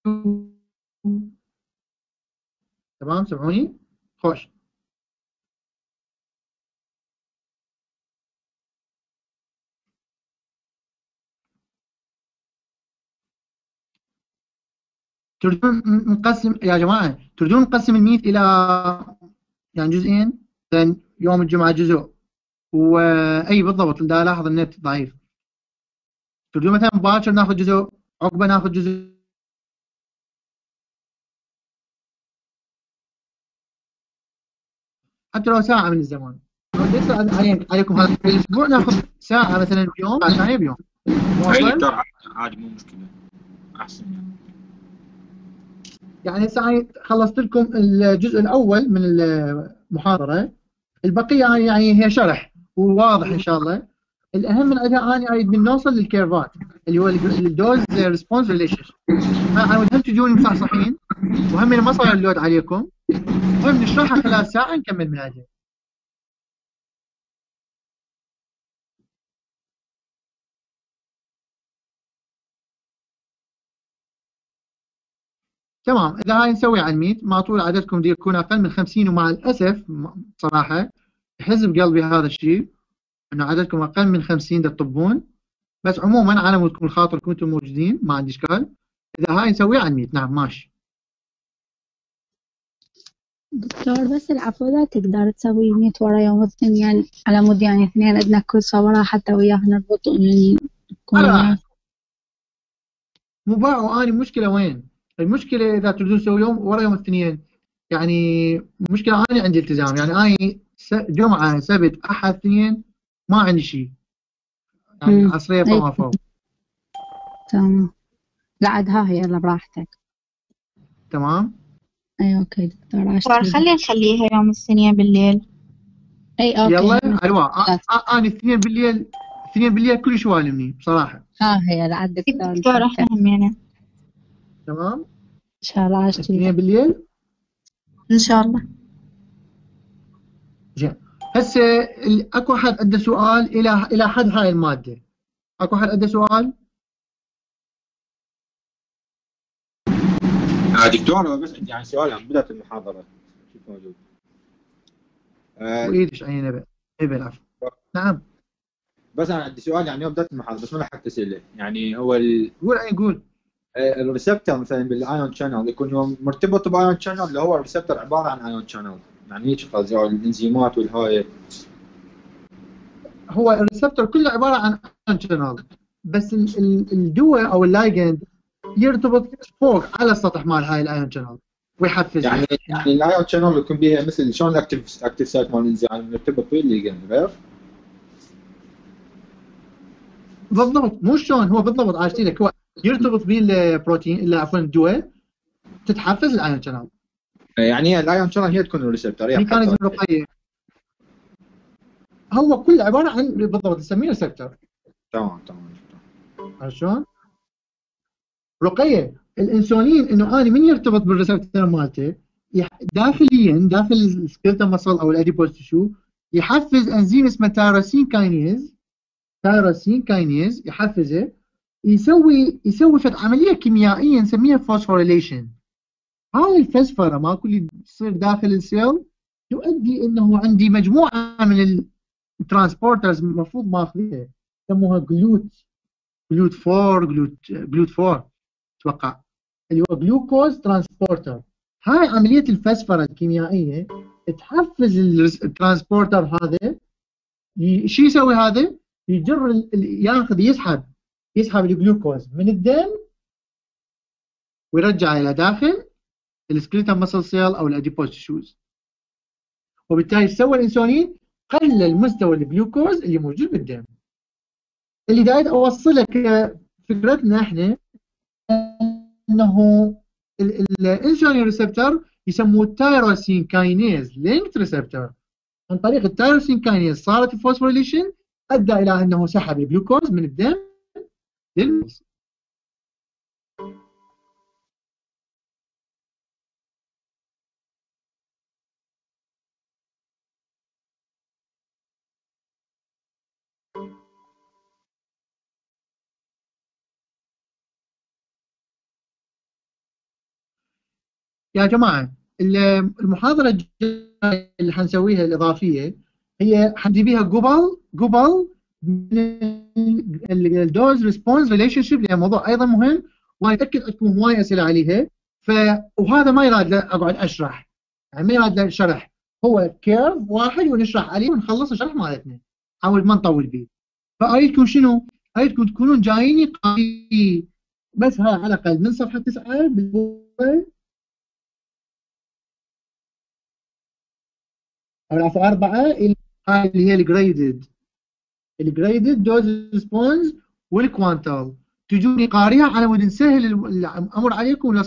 [SPEAKER 2] تمام سمعوني؟ خوش. تريدون نقسم يا جماعة، تريدون نقسم الميت إلى يعني جزئين؟ مثلا يوم الجمعة جزء، وأي بالضبط دا لاحظ النت ضعيف. تريدون مثلا باكر ناخذ جزء، عقبه ناخذ جزء، حتى لو ساعة من الزمان. ليس عليكم هذا الأسبوع ناخذ ساعة مثلا بيوم، ساعة بيوم.
[SPEAKER 5] اي دكتور عادي مو مشكلة، احسن
[SPEAKER 2] يعني هسه خلصت لكم الجزء الأول من المحاضرة، البقية يعني هي شرح وواضح إن شاء الله. الأهم من أداء أنا أريد من نوصل للكيرفات اللي هو الدوز ريسبونس ريليشن. أنا هم تجوني مصحصحين، وهم ما صار اللود عليكم، هم نشرحها خلال ساعة نكمل من عندها. تمام. إذا هاي نسوي على الميت مع طول عددكم دي يكون أقل من 50، ومع الأسف صراحة يحز بقلبي هذا الشيء إنه عددكم أقل من 50 تطبون، بس عموما على مود خاطركم أنتم موجودين ما عندي إشكال. إذا هاي نسويها على الميت نعم ماشي.
[SPEAKER 1] دكتور بس العفو، لا تقدر تسوي ميت ورا يوم الاثنين يعني على مود يعني اثنين عندنا كل صورة حتى وياها نربط يعني
[SPEAKER 2] لا مو باع. وأنا المشكلة وين؟ المشكلة إذا تريدون تسوي يوم ورا يوم الاثنين، يعني مشكلة أنا عندي التزام، يعني أنا جمعة سبت أحد اثنين ما عندي شيء، يعني عصرية فما فوق.
[SPEAKER 1] تمام. لا عاد ها هي يلا براحتك.
[SPEAKER 2] تمام.
[SPEAKER 1] اي اوكي دكتور
[SPEAKER 9] خلي نخليها يوم الثانية بالليل.
[SPEAKER 1] اي اوكي
[SPEAKER 2] يلا ايوه. انا الاثنين بالليل كلش والمني بصراحة.
[SPEAKER 1] ها هي لا عاد
[SPEAKER 9] دكتور احنا همينة.
[SPEAKER 2] تمام
[SPEAKER 1] ان شاء الله
[SPEAKER 2] الاثنين بالليل
[SPEAKER 9] ان شاء الله.
[SPEAKER 2] زين. هسه اكو احد عنده سؤال الى حد هاي المادة؟ اكو احد عنده سؤال؟
[SPEAKER 5] دكتور بس يعني سؤال عن بداية المحاضرة كيف موجود؟
[SPEAKER 2] وايدش عيني نبي العفو. نعم.
[SPEAKER 5] بس انا عندي سؤال يعني يوم بداية المحاضرة بس ما لحقت اسئلة، يعني هو
[SPEAKER 2] قول عين قول.
[SPEAKER 5] الريسبتور مثلا بالايون شانل يكون يوم مرتبط بايون شانل اللي هو الريسبتور عبارة عن ايون شانل، يعني هيك قصدي الانزيمات والهاي.
[SPEAKER 2] هو الريسبتور كله عبارة عن ايون شانل، بس الدواء او اللايجند يرتبط فوق على السطح مال هاي الايون شانل ويحفز.
[SPEAKER 5] يعني الايون شانل يكون بيها مثل شلون الاكتيف سايت مال الانزيم يعني مرتبط به الليجند غير.
[SPEAKER 2] بالضبط مو شلون هو بالضبط عاشتي لك، هو يرتبط بالبروتين اللي عفوا الدواء تتحفز الايون شانل.
[SPEAKER 5] يعني الايون شانل هي تكون الريسبتور
[SPEAKER 2] ميكانيزم رقيه. هو كله عباره عن بالضبط نسميه ريسبتور.
[SPEAKER 5] تمام.
[SPEAKER 2] عرفت شلون؟ رقيه الانسولين انه انا من يرتبط بالريسبتور مالته داخليا داخل السكيلتال ماسل او الاديبوز تشو يحفز انزيم اسمه تايروسين كاينيز يحفزه، يسوي فد عمليه كيميائيه نسميها فوسفوريليشن. هاي الفسفره ماكو اللي تصير داخل السيل تؤدي انه عندي مجموعه من الترانسبورترز المفروض ماخذينها يسموها جلوت 4 اتوقع اللي هو جلوكوز ترانسبورتر. هاي عمليه الفسفره الكيميائيه تحفز الترانسبورتر هذا. شو يسوي هذا؟ يجر ياخذ يسحب الجلوكوز من الدم ويرجعه الى داخل السكليتال مسل سيل او الاديبوز تشوز، وبالتالي سوى الانسولين قلل مستوى الجلوكوز اللي موجود بالدم. اللي داير اوصلك فكرتنا احنا انه الانسولين ريسبتور يسموه التايروسين كاينيز لينكد ريسبتور. عن طريق التايروسين كاينيز صارت الفوسفوريليشن ادى الى انه سحب الجلوكوز من الدم للمس. يا جماعة المحاضرة الجاية اللي حنسويها الإضافية هي حنجيبيها قبل الدوز ريسبونس ريليشن شيب، لأن موضوع أيضا مهم وأنا أتأكد عندكم هواي أسئلة عليها. وهذا ما يراد أقعد أشرح، يعني ما يراد شرح، هو كيرف واحد ونشرح عليه ونخلص الشرح مالتنا، حاول ما نطول فيه. فأريدكم شنو؟ أريدكم تكونون جايين قارئين بس ها على الأقل من صفحة 9 أو 4 هاي اللي هي الجريدد دوز ريسبونس والكوانتال، تجوني قاريها على مود نسهل الأمر عليكم.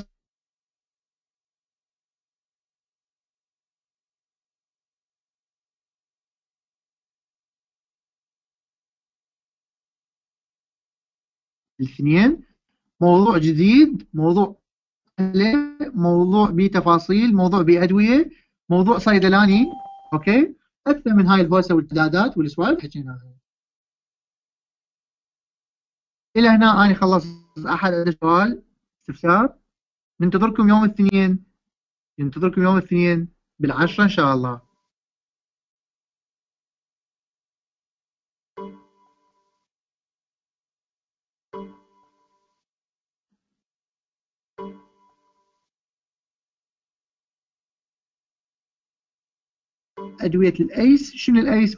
[SPEAKER 2] الاثنين موضوع جديد، موضوع بتفاصيل، موضوع بأدوية، موضوع صيدلاني، اوكي، اكثر من هاي الهوسه والتعدادات والسوالف حكيناها. الى هنا انا خلصت. احد عنده سؤال استفسار؟ ننتظركم يوم الاثنين، بالعشرة ان شاء الله. أدوية الأيس، شنو الأيس؟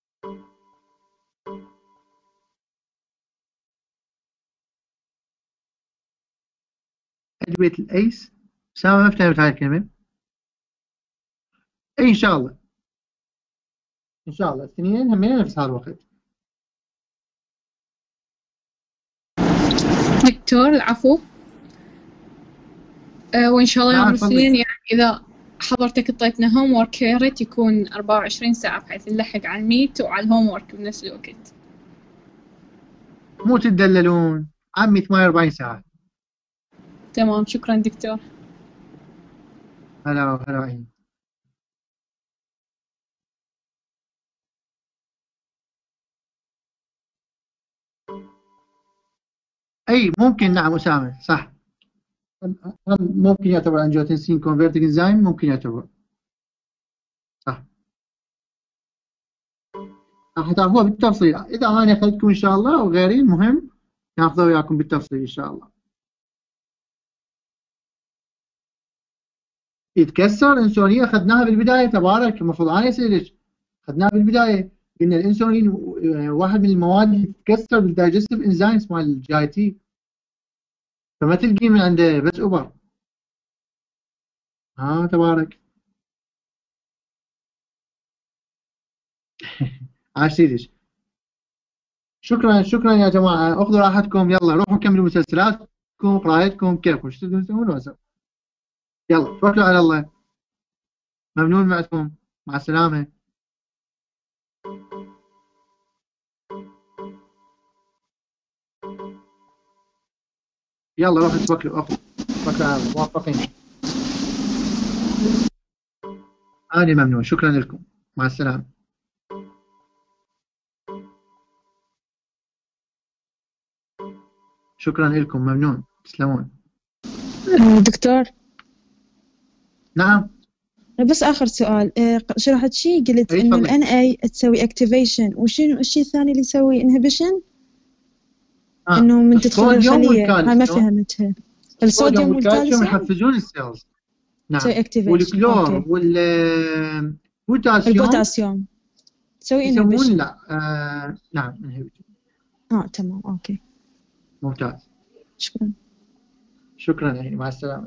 [SPEAKER 2] أدوية الأيس، سامة ما فهمت هاي الكلمة. أي إن شاء الله، إن شاء الله الاثنين همين نفس هالوقت.
[SPEAKER 4] دكتور العفو. وإن شاء الله يوم
[SPEAKER 2] نعم
[SPEAKER 4] الاثنين،
[SPEAKER 2] تفضلي.
[SPEAKER 4] يعني إذا حضرتك اعطيتنا هوم ورك يا ريت يكون 24 ساعة بحيث نلحق على الميت وعلى الهوم ورك بنفس الوقت.
[SPEAKER 2] مو تدللون عمي، 48 ساعة.
[SPEAKER 4] تمام، شكرا دكتور.
[SPEAKER 2] هلا هلا عيني. أي ممكن، نعم أسامة صح، ممكن يعتبر أنجيوتنسين كونفرتنج إنزيم، ممكن يعتبر صح. راح تاخذوها بالتفصيل إذا أنا أخذتكم إن شاء الله، وغيري مهم ناخذه وياكم بالتفصيل إن شاء الله. يتكسر انسولين اخذناها بالبدايه، تبارك المفروض انا يصير اخذناها بالبدايه، قلنا الانسولين واحد من المواد اللي تتكسر بالدايجستيف انزيمز مال الجي تي، فما تلقي من عنده بس اوبر. ها تبارك. عاشيرش. شكرا يا جماعه، اخذوا راحتكم، يلا روحوا كملوا مسلسلاتكم، قرايتكم، كيفكم ايش تقدرون تسوون. يلا توكلوا على الله. ممنون معكم، مع السلامه. يلا روحوا توكلوا، توكلوا على الله، موفقين. أنا ممنون، شكرا لكم، مع السلامة. شكرا لكم، ممنون، تسلمون.
[SPEAKER 11] دكتور،
[SPEAKER 2] نعم.
[SPEAKER 11] بس آخر سؤال. شرحت شيء قلت
[SPEAKER 2] أي
[SPEAKER 11] إنه
[SPEAKER 2] تفضلي.
[SPEAKER 11] ال NA تسوي activation، وشنو الشيء الثاني اللي يسوي inhibition؟ إنه من تدخل
[SPEAKER 2] الصوديوم
[SPEAKER 11] الخلية، هاي ما
[SPEAKER 2] والكالسيوم.
[SPEAKER 11] فهمتها. الصوديوم والكالسيوم
[SPEAKER 2] يحفزون السيلز. نعم.
[SPEAKER 11] تسوي activation.
[SPEAKER 2] والكلور
[SPEAKER 11] أوكي.
[SPEAKER 2] والبوتاسيوم
[SPEAKER 11] البوتاسيوم تسوي
[SPEAKER 2] يسمون
[SPEAKER 11] inhibition.
[SPEAKER 2] لا نعم inhibition.
[SPEAKER 11] تمام، أوكي.
[SPEAKER 2] ممتاز.
[SPEAKER 11] شكرا.
[SPEAKER 2] يعني مع السلامة.